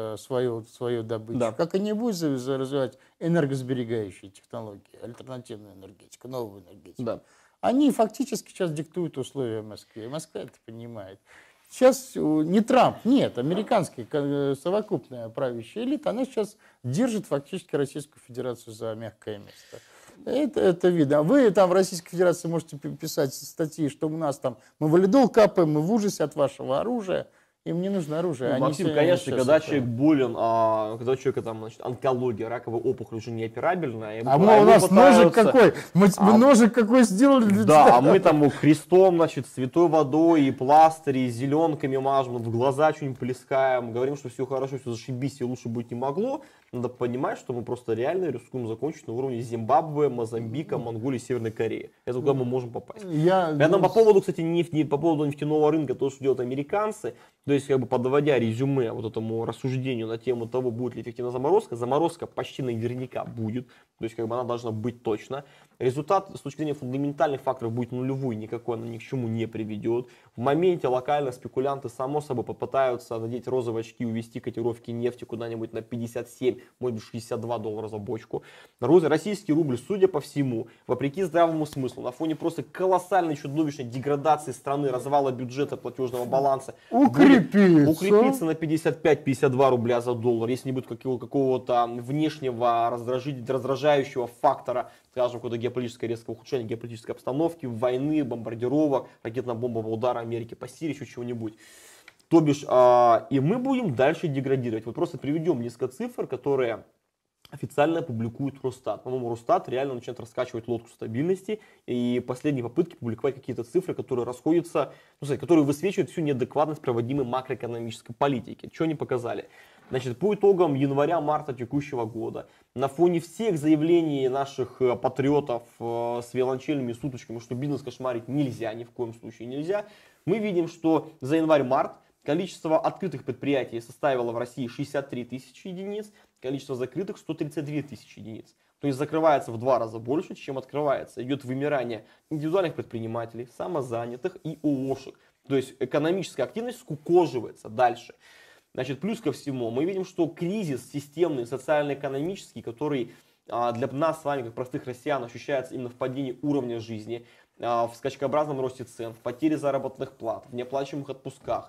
свою добычу, да. Как они будут развивать энергосберегающие технологии, альтернативную энергетику, новую энергетику. Да. Они фактически сейчас диктуют условия Москве. Москва это понимает. Сейчас не Трамп, нет, американская совокупная правящая элита, она сейчас держит фактически Российскую Федерацию за мягкое место. Это видно. Вы там в Российской Федерации можете писать статьи, что у нас там мы валидол капаем, мы в ужасе от вашего оружия. Им не нужно оружие. Ну, Максим, конечно, когда человек болен, когда у человека там, значит, онкология, раковая опухоль уже неоперабельная. А мы у нас ножик какой? Мы ножик какой сделали для тебя? Да, а мы там крестом, значит, святой водой и пластыри, и зеленками мажем, в глаза что-нибудь плескаем, говорим, что все хорошо, все зашибись, и лучше быть не могло. Надо понимать, что мы просто реально рискуем закончить на уровне Зимбабве, Мозамбика, Монголии, Северной Кореи. Это куда мы можем попасть. По поводу, кстати, по поводу нефтяного рынка, то, что делают американцы, то есть, как бы подводя резюме вот этому рассуждению на тему того, будет ли эффективна заморозка, заморозка почти наверняка будет, то есть, как бы она должна быть точно. Результат с точки зрения фундаментальных факторов будет нулевой, никакой она ни к чему не приведет. В моменте локально спекулянты, само собой, попытаются надеть розовые очки, увести котировки нефти куда-нибудь на 57, может быть, $62 за бочку. Российский рубль, судя по всему, вопреки здравому смыслу, на фоне просто колоссальной чудовищной деградации страны, развала бюджета, платежного баланса, укрепится на 55-52 рубля за доллар, если не будет какого-то внешнего раздражающего фактора, скажем, какое-то геополитическое резкое ухудшение геополитической обстановки, войны, бомбардировок, ракетно-бомбового удара Америки по Сирии, еще чего-нибудь. То бишь, и мы будем дальше деградировать. Вот просто приведем несколько цифр, которые официально публикует Росстат. По-моему, Росстат реально начинает раскачивать лодку стабильности, и последние попытки публиковать какие-то цифры, которые расходятся, которые высвечивают всю неадекватность проводимой макроэкономической политики. Что они показали? Значит, по итогам января-марта текущего года, на фоне всех заявлений наших патриотов с виолончельными суточками, что бизнес кошмарить нельзя, ни в коем случае нельзя, мы видим, что за январь-март количество открытых предприятий составило в России 63 тысячи единиц, количество закрытых 132 тысячи единиц. То есть закрывается в 2 раза больше, чем открывается. Идет вымирание индивидуальных предпринимателей, самозанятых и ООшек. То есть экономическая активность скукоживается дальше. Значит, плюс ко всему, мы видим, что кризис системный, социально-экономический, который для нас с вами, как простых россиян, ощущается именно в падении уровня жизни, в скачкообразном росте цен, в потере заработных плат, в неоплачиваемых отпусках,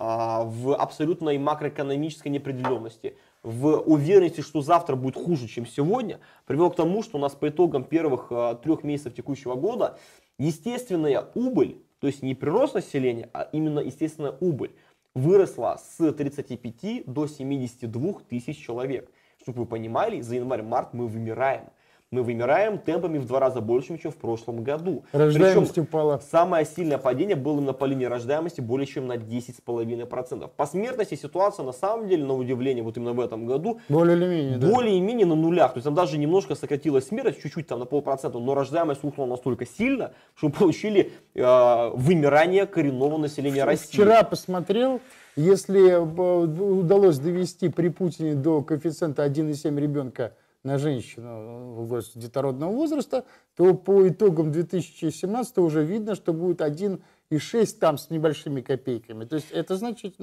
в абсолютной макроэкономической неопределенности, в уверенности, что завтра будет хуже, чем сегодня, привело к тому, что у нас по итогам первых 3 месяцев текущего года естественная убыль, то есть не прирост населения, а именно естественная убыль, выросла с 35 до 72 тысяч человек. Чтобы вы понимали, за январь-март мы вымираем. Мы вымираем темпами в 2 раза больше, чем в прошлом году. Рождаемость Причем упала. самое сильное падение было именно по линии рождаемости более чем на 10,5%. По смертности ситуация на самом деле, на удивление, вот именно в этом году, более или менее, более-менее на нулях. То есть там даже немножко сократилась смертность, чуть-чуть там на 0,5%, но рождаемость упала настолько сильно, что мы получили вымирание коренного населения России. Вчера посмотрел, если удалось довести при Путине до коэффициента 1,7 ребенка на женщину в возрасте детородного возраста, то по итогам 2017 уже видно, что будет 1,6 там с небольшими копейками. То есть это значит,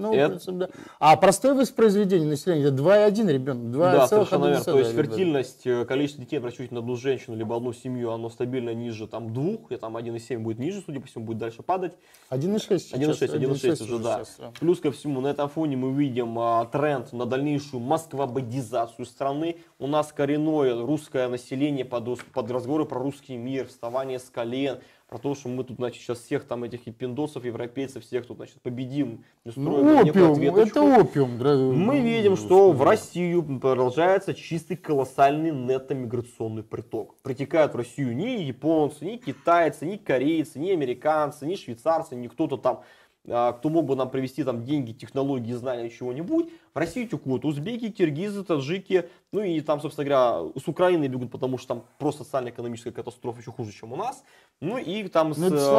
а простое воспроизведение населения это 2,1 ребенок. Да, совершенно верно. То есть фертильность, количество детей, прочуть на одну женщину либо одну семью, оно стабильно ниже там 2, и там 1,7 будет ниже, судя по всему, будет дальше падать. 1,6 1,6 уже, да. Плюс ко всему, на этом фоне мы видим тренд на дальнейшую москвободизацию страны. У нас коренное русское население под разговоры про русский мир, вставание с колен, про то, что мы тут, значит, сейчас всех там этих пиндосов, европейцев, всех тут, значит, победим. Опиум, это опиум. Мы видим, что в Россию продолжается чистый колоссальный нетто-миграционный приток. Притекают в Россию ни японцы, ни китайцы, ни корейцы, ни американцы, ни швейцарцы, ни кто-то там, кто мог бы нам привезти там деньги, технологии, знания, чего-нибудь. В Россию текут узбеки, киргизы, таджики, ну и там, собственно говоря, с Украины бегут, потому что там просто социально-экономическая катастрофа еще хуже, чем у нас. Ну и там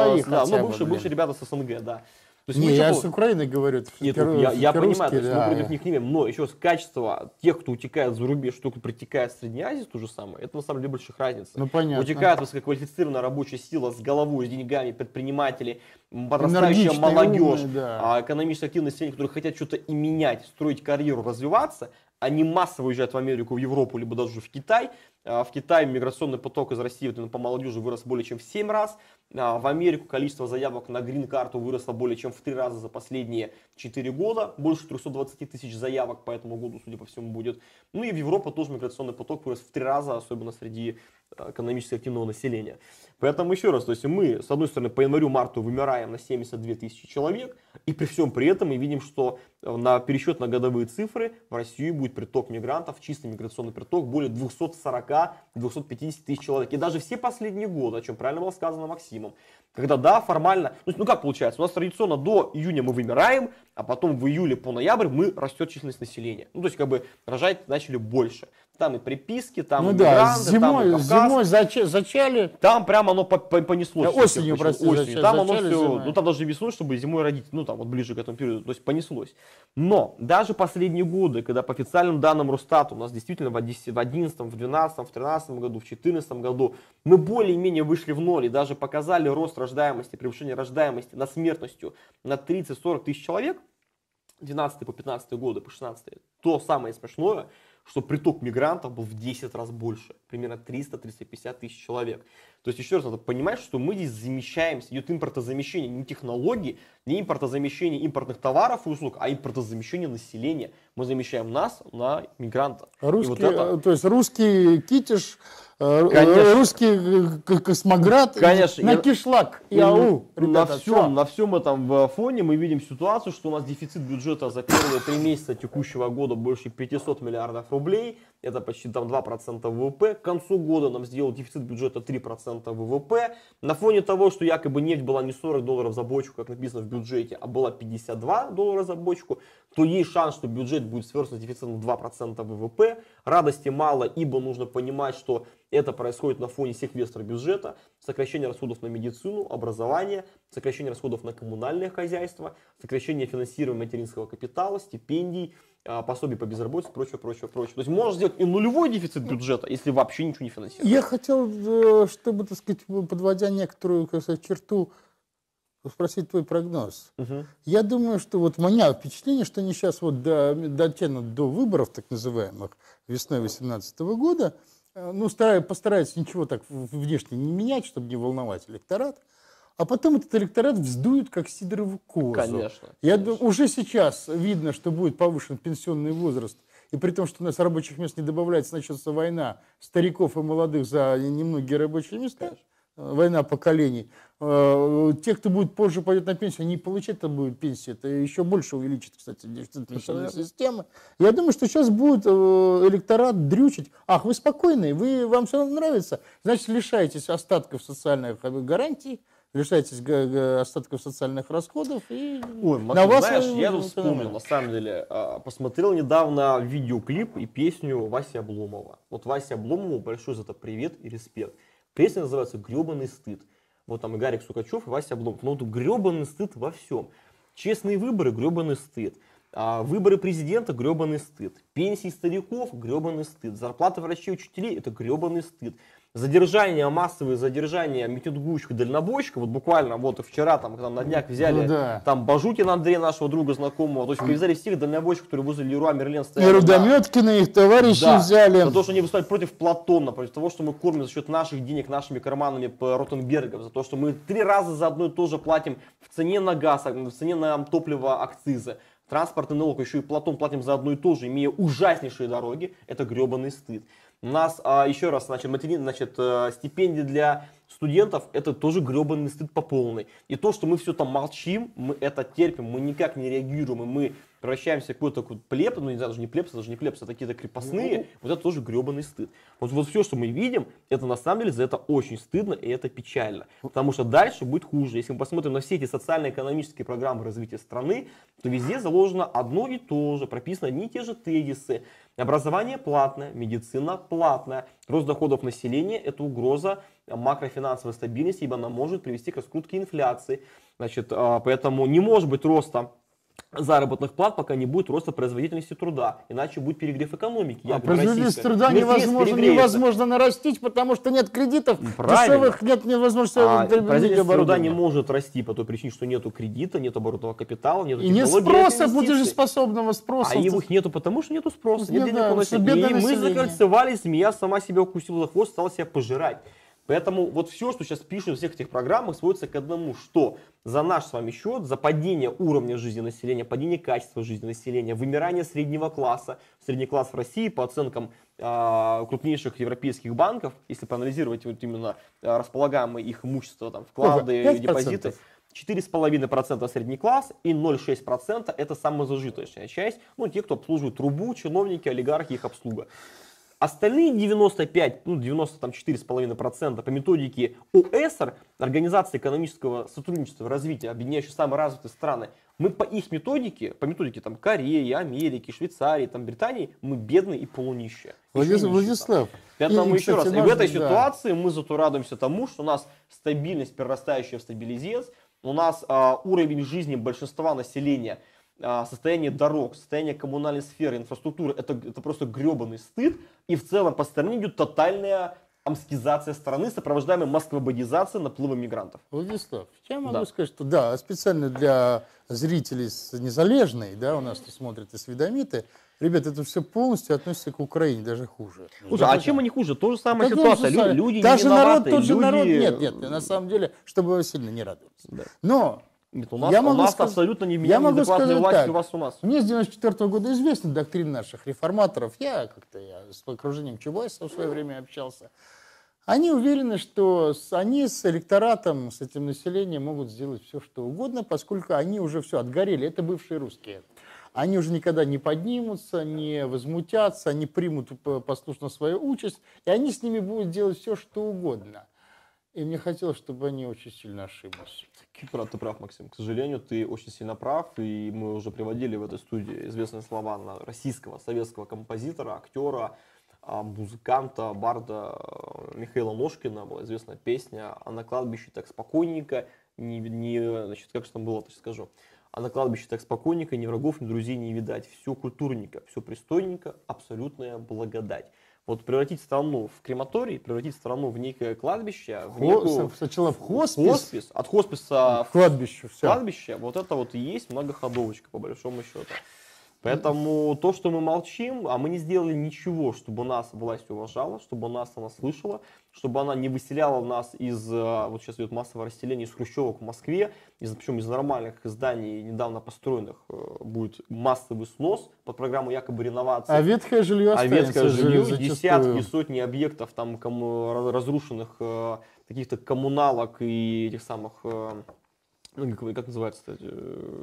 бывшие ребята с СНГ, да. То есть не, я с Украины говорю. Нет, я понимаю, то есть мы против них не имеем, но еще раз, качество тех, кто утекает за рубеж, кто притекает в Средней Азии, то же самое, это на самом деле больших разница. Ну, понятно. Утекает высококвалифицированная рабочая сила с головой, с деньгами, предприниматели, подрастающая молодежь, экономически активное население, которые хотят что-то и менять, строить карьеру, развиваться. Они массово уезжают в Америку, в Европу, либо даже в Китай. В Китае миграционный поток из России по молодежи вырос более чем в 7 раз. В Америку количество заявок на грин-карту выросло более чем в 3 раза за последние 4 года. Больше 320 тысяч заявок по этому году, судя по всему, будет. Ну и в Европу тоже миграционный поток вырос в 3 раза, особенно среди экономически активного населения. Поэтому еще раз, то есть мы, с одной стороны, по январю-марту вымираем на 72 тысячи человек, и при всем при этом мы видим, что на пересчет на годовые цифры в Россию будет приток мигрантов, чистый миграционный приток более 240-250 тысяч человек. И даже все последние годы, о чем правильно было сказано Максимом, когда, да, формально, ну как получается, у нас традиционно до июня мы вымираем, а потом в июле по ноябрь растет численность населения. Ну то есть как бы рожать начали больше. Там и приписки, там и мигранты, зимой зачали. Там прямо оно понеслось. Осенью, простите, там оно все, ну там даже весной, чтобы зимой родить, ну там вот ближе к этому периоду, то есть понеслось. Но даже последние годы, когда по официальным данным Росстата у нас действительно в 2011, в 2012, в 2013 году, в 2014 году мы более-менее вышли в ноль и даже показали рост рождаемости, превышение рождаемости над смертностью на 30-40 тысяч человек, 12 по 15 годы, по 16, то самое смешное, что приток мигрантов был в 10 раз больше, примерно 300-350 тысяч человек. То есть, еще раз, надо понимать, что мы здесь замещаемся, идет импортозамещение не технологий, не импортозамещение импортных товаров и услуг, а импортозамещение населения. Мы замещаем нас на мигрантов. То есть русский китиш, русский космоград, конечно, на кишлак. На всем этом фоне мы видим ситуацию, что у нас дефицит бюджета за первые 3 месяца текущего года больше 500 миллиардов рублей. Это почти там 2% ВВП. К концу года нам сделал дефицит бюджета 3% ВВП. На фоне того, что якобы нефть была не $40 за бочку, как написано в бюджете, а была $52 за бочку, то есть шанс, что бюджет будет сверстан с дефицитом 2% ВВП. Радости мало, ибо нужно понимать, что это происходит на фоне секвестра бюджета, сокращение расходов на медицину, образование, сокращение расходов на коммунальное хозяйство, сокращение финансирования материнского капитала, стипендий, пособий по безработице, прочее. То есть можно сделать и нулевой дефицит бюджета, если вообще ничего не финансировать. Я хотел, чтобы, так сказать, подводя некоторую, как сказать, черту, спросить твой прогноз. Я думаю, что вот у меня впечатление, что они сейчас вот дотянут до выборов, так называемых, весной 2018 года, ну, постараются ничего так внешне не менять, чтобы не волновать электорат, а потом этот электорат вздует, как сидорову козу. Конечно. Уже сейчас видно, что будет повышен пенсионный возраст, и при том, что у нас рабочих мест не добавляется, начнется война стариков и молодых за немногие рабочие места. война поколений. Те, кто будет позже пойдет на пенсию, они получать-то будут пенсию. Это еще больше увеличит, кстати, дефицит пенсионной системы. Я думаю, что сейчас будет электорат дрючить. Ах, вы спокойны, вам все нравится, значит, лишаетесь остатков социальных гарантий, лишаетесь остатков социальных расходов. И ой, Максим, на вас знаешь, я тут вспомнил, на самом деле, посмотрел недавно видеоклип и песню Васи Обломова. Вот Васе Обломову большой за это привет и респект. Песня называется «Гребаный стыд». Вот там и Гарик Сукачев, и Вася Обломов. Но вот гребаный стыд во всем. Честные выборы – гребаный стыд. Выборы президента – гребаный стыд. Пенсии стариков – гребаный стыд. Зарплаты врачей и учителей – это гребаный стыд. Массовые задержания митингующих дальнобойщиков, вот буквально вот вчера, там, когда на днях взяли там Бажутина Андрея, нашего друга знакомого, то есть повязали всех дальнобойщиков, которые возле Леруа Мерлен стояли. И Рудометкина, их товарищи взяли. За то, что они выступали против Платона, против того, что мы кормим за счет наших денег, нашими карманами по Ротенбергам, за то, что мы 3 раза за одно и то же платим в цене на газ, в цене на топливо акцизы. Транспортный налог, еще и Платон платим за одно и то же, имея ужаснейшие дороги, это гребаный стыд. У нас, еще раз, стипендии для студентов, это тоже гребаный стыд по полной. И то, что мы все там молчим, мы это терпим, мы никак не реагируем, и мы превращаемся в какой-то плебс, ну не знаю, даже не плебс, а какие-то крепостные, вот это тоже гребаный стыд. Вот все, что мы видим, это на самом деле за это очень стыдно, и это печально. Потому что дальше будет хуже. Если мы посмотрим на все эти социально-экономические программы развития страны, то везде заложено одно и то же, прописаны одни и те же тезисы. Образование платное, медицина платная, рост доходов населения – это угроза макрофинансовой стабильности, ибо она может привести к раскрутке инфляции. Поэтому не может быть роста заработных плат, пока не будет роста производительности труда, иначе будет перегрев экономики. Производительность труда невозможно нарастить, потому что нет кредитов дешевых, нет возможности. Производительность труда не может расти по той причине, что нету кредита, нет оборотного капитала, нет технологий. И нет спроса, платежеспособного спроса. А их нету потому, что нету спроса, нет денег у населения. И мы закольцевались, змея сама себя укусила за хвост, стала себя пожирать. Поэтому вот все, что сейчас пишут в всех этих программах, сводится к одному, что за наш с вами счет, за падение уровня жизни населения, падение качества жизни населения, вымирание среднего класса, средний класс в России, по оценкам крупнейших европейских банков, если проанализировать вот именно располагаемое их имущество, там, вклады, депозиты, 4,5% средний класс и 0,6% это самозажиточная часть, ну, те, кто обслуживает трубу, чиновники, олигархи, их обслуга. Остальные 94,5% по методике ОЭСР, Организации экономического сотрудничества и развития, объединяющей самые развитые страны, мы по их методике, там, Кореи, Америки, Швейцарии, там, Британии, мы бедные и полунищие. Владислав. Поэтому еще раз, и в этой ситуации мы зато радуемся тому, что у нас стабильность, перерастающая в стабилизец, у нас уровень жизни большинства населения, состояние дорог, состояние коммунальной сферы, инфраструктуры, это просто гребаный стыд. И в целом по стране идет тотальная амскизация страны, сопровождаемая москвободизацией наплывом мигрантов. Владислав, я могу сказать, что да, специально для зрителей незалежной, да, у нас тут смотрят осведомиты, ребята, это все полностью относится к Украине, даже хуже. Слушай, а чем они хуже? То же самая ситуация. Люди не даже виноваты. Народ, тот же народ, нет, на самом деле, чтобы сильно не радоваться. Да. Но у нас абсолютно невменяемые адекватные власти, у вас у нас. Мне с 1994 года известна доктрина наших реформаторов. Я с окружением Чубайса в свое время общался. Они уверены, что они с электоратом, с этим населением могут сделать все, что угодно, поскольку они уже все отгорели. Это бывшие русские. Они уже никогда не поднимутся, не возмутятся, они примут послушно свою участь, и они с ними будут делать все, что угодно. И мне хотелось, чтобы они очень сильно ошиблись. Ты прав, Максим. К сожалению, ты очень сильно прав. И мы уже приводили в этой студии известные слова российского, советского композитора, актера, музыканта, барда Михаила Ножкина. Была известная песня «А на кладбище так спокойненько». Как же там было, я скажу. «А на кладбище так спокойненько, ни врагов, ни друзей не видать. Все культурненько, все пристойненько, абсолютная благодать». Вот превратить страну в крематорий, превратить страну в некое кладбище, сначала в хоспис, от хосписа в кладбище, кладбище, вот это вот и есть многоходовочка, по большому счету. Поэтому то, что мы молчим, а мы не сделали ничего, чтобы нас власть уважала, чтобы нас она слышала, чтобы она не выселяла нас из, вот сейчас идет массовое расселение из хрущевок в Москве, причем из нормальных зданий, недавно построенных, будет массовый снос под программу якобы реновации. А ветхое жилье останется. А ветхое жилье, десятки, сотни объектов там разрушенных каких-то коммуналок и этих самых, как называется, кстати,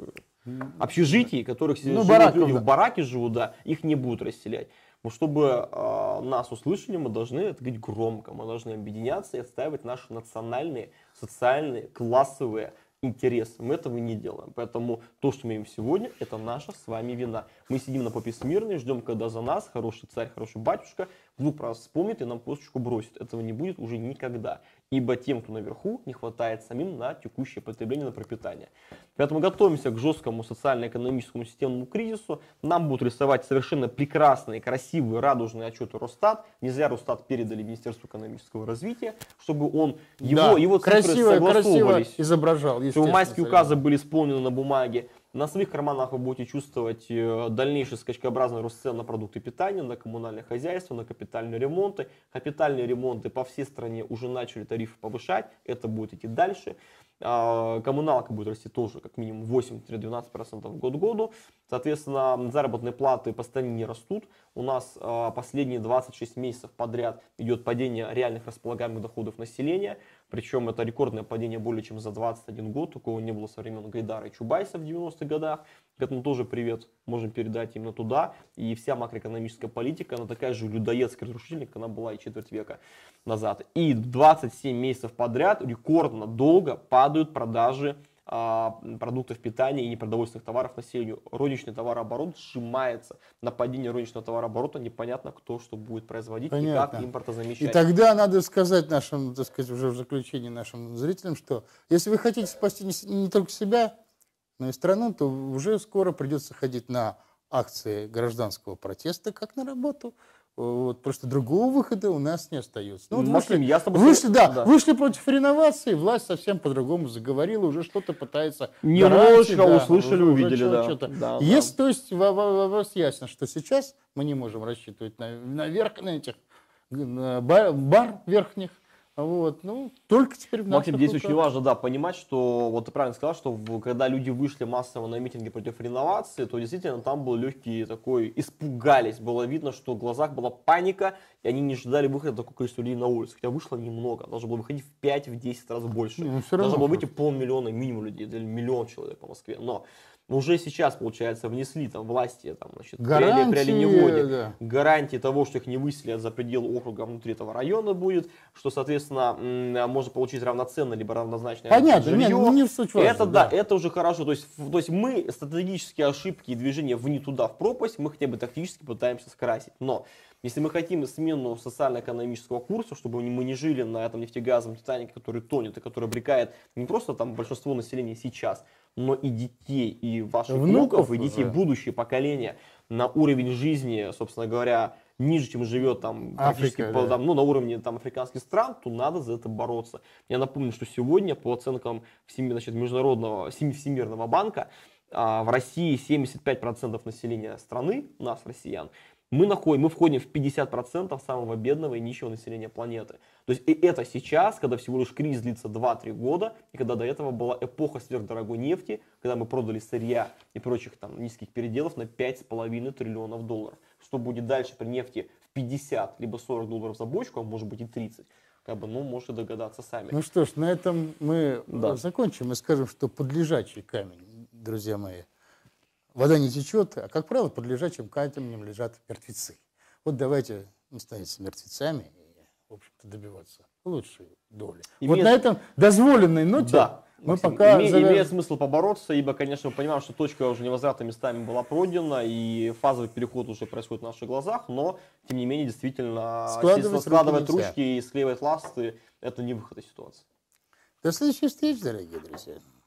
общежитий, которых люди в бараке живут, да, их не будут расселять. Но чтобы нас услышали, мы должны это говорить громко, мы должны объединяться и отстаивать наши национальные, социальные, классовые интересы. Мы этого не делаем. Поэтому то, что мы имеем сегодня, это наша с вами вина. Мы сидим на попе смирно и ждем, когда за нас хороший царь, хороший батюшка вдруг про нас вспомнит и нам косточку бросит. Этого не будет уже никогда. Ибо тем, кто наверху, не хватает самим на текущее потребление, на пропитание. Поэтому готовимся к жесткому социально-экономическому системному кризису. Нам будут рисовать совершенно прекрасные, красивые, радужные отчеты Росстат. Не зря Росстат передали Министерству экономического развития, чтобы он его цифры согласовывались. Изображал. Чтобы майские указы были исполнены на бумаге. На своих карманах вы будете чувствовать дальнейший скачкообразный рост цен на продукты питания, на коммунальное хозяйство, на капитальные ремонты. Капитальные ремонты по всей стране уже начали тарифы повышать, это будет идти дальше. Коммуналка будет расти тоже как минимум 8-12% год к году. Соответственно, заработные платы по стране не растут. У нас последние 26 месяцев подряд идет падение реальных располагаемых доходов населения. Причем это рекордное падение более чем за 21 год. Такого не было со времен Гайдара и Чубайса в 90-х годах. Поэтому тоже привет можем передать именно туда. И вся макроэкономическая политика, она такая же людоедская, разрушительная, как она была и четверть века назад. И 27 месяцев подряд рекордно долго падают продажи продуктов питания и непродовольственных товаров населению. Розничный товарооборот сжимается. На падение розничного товарооборота непонятно, кто что будет производить. Понятно. И как импортозамещать. И тогда надо сказать нашим, так сказать, уже в заключении нашим зрителям, что если вы хотите спасти не только себя, но и страну, то уже скоро придется ходить на акции гражданского протеста, как на работу. Вот, просто другого выхода у нас не остается. Ну, вот Максим, вышли против реновации, власть совсем по-другому заговорила, уже что-то пытается... Немножко услышали, увидели, да. Есть, то есть вопрос ясно, что сейчас мы не можем рассчитывать на этих бар верхних. Вот, ну, только теперь в Максим, здесь очень важно, понимать, что, вот ты правильно сказал, что когда люди вышли массово на митинги против реновации, то действительно там был легкий такой, испугались, было видно, что в глазах была паника, и они не ждали выхода такого количества людей на улицу, хотя вышло немного, должно было выходить в 5-10 раз больше, должно было выйти 500 000 минимум людей, или 1 000 000 человек по Москве, но уже сейчас, получается, внесли там власти, там, значит, при оленеводе, гарантии того, что их не выселят за пределы округа внутри этого района будет, что, соответственно, можно получить равноценно либо равнозначное жилье. Не в суть важно, это уже хорошо. То есть мы стратегические ошибки и движения в не туда, в пропасть, мы хотя бы тактически пытаемся скрасить. Но если мы хотим смену социально-экономического курса, чтобы мы не жили на этом нефтегазовом Титанике, который тонет и который обрекает не просто там большинство населения сейчас, но и детей, и ваших внуков, и детей, будущее поколение на уровень жизни, собственно говоря, ниже, чем живет там практически на уровне там африканских стран, то надо за это бороться. Я напомню, что сегодня по оценкам Международного Всемирного банка в России 75% населения страны, нас, россиян, мы входим в 50% самого бедного и нищего населения планеты. То есть и это сейчас, когда всего лишь кризис длится 2-3 года, и когда до этого была эпоха сверхдорогой нефти, когда мы продали сырья и прочих там низких переделов на 5,5 триллионов долларов. Что будет дальше при нефти в 50 либо 40 долларов за бочку, а может быть и 30, можете догадаться сами. Ну что ж, на этом мы закончим и скажем, что под лежачий камень, друзья мои, вода не течет, а, как правило, под лежачим камнем лежат мертвецы. Вот давайте не становиться мертвецами и, в общем-то, добиваться лучшей доли. Вот на этом дозволенной ноте мы пока... Имеет смысл побороться, ибо, конечно, мы понимаем, что точка уже невозврата местами была пройдена, и фазовый переход уже происходит на наших глазах, но, тем не менее, действительно, складывать ручки и склеивать ласты – это не выход из ситуации. До следующих встреч, дорогие друзья.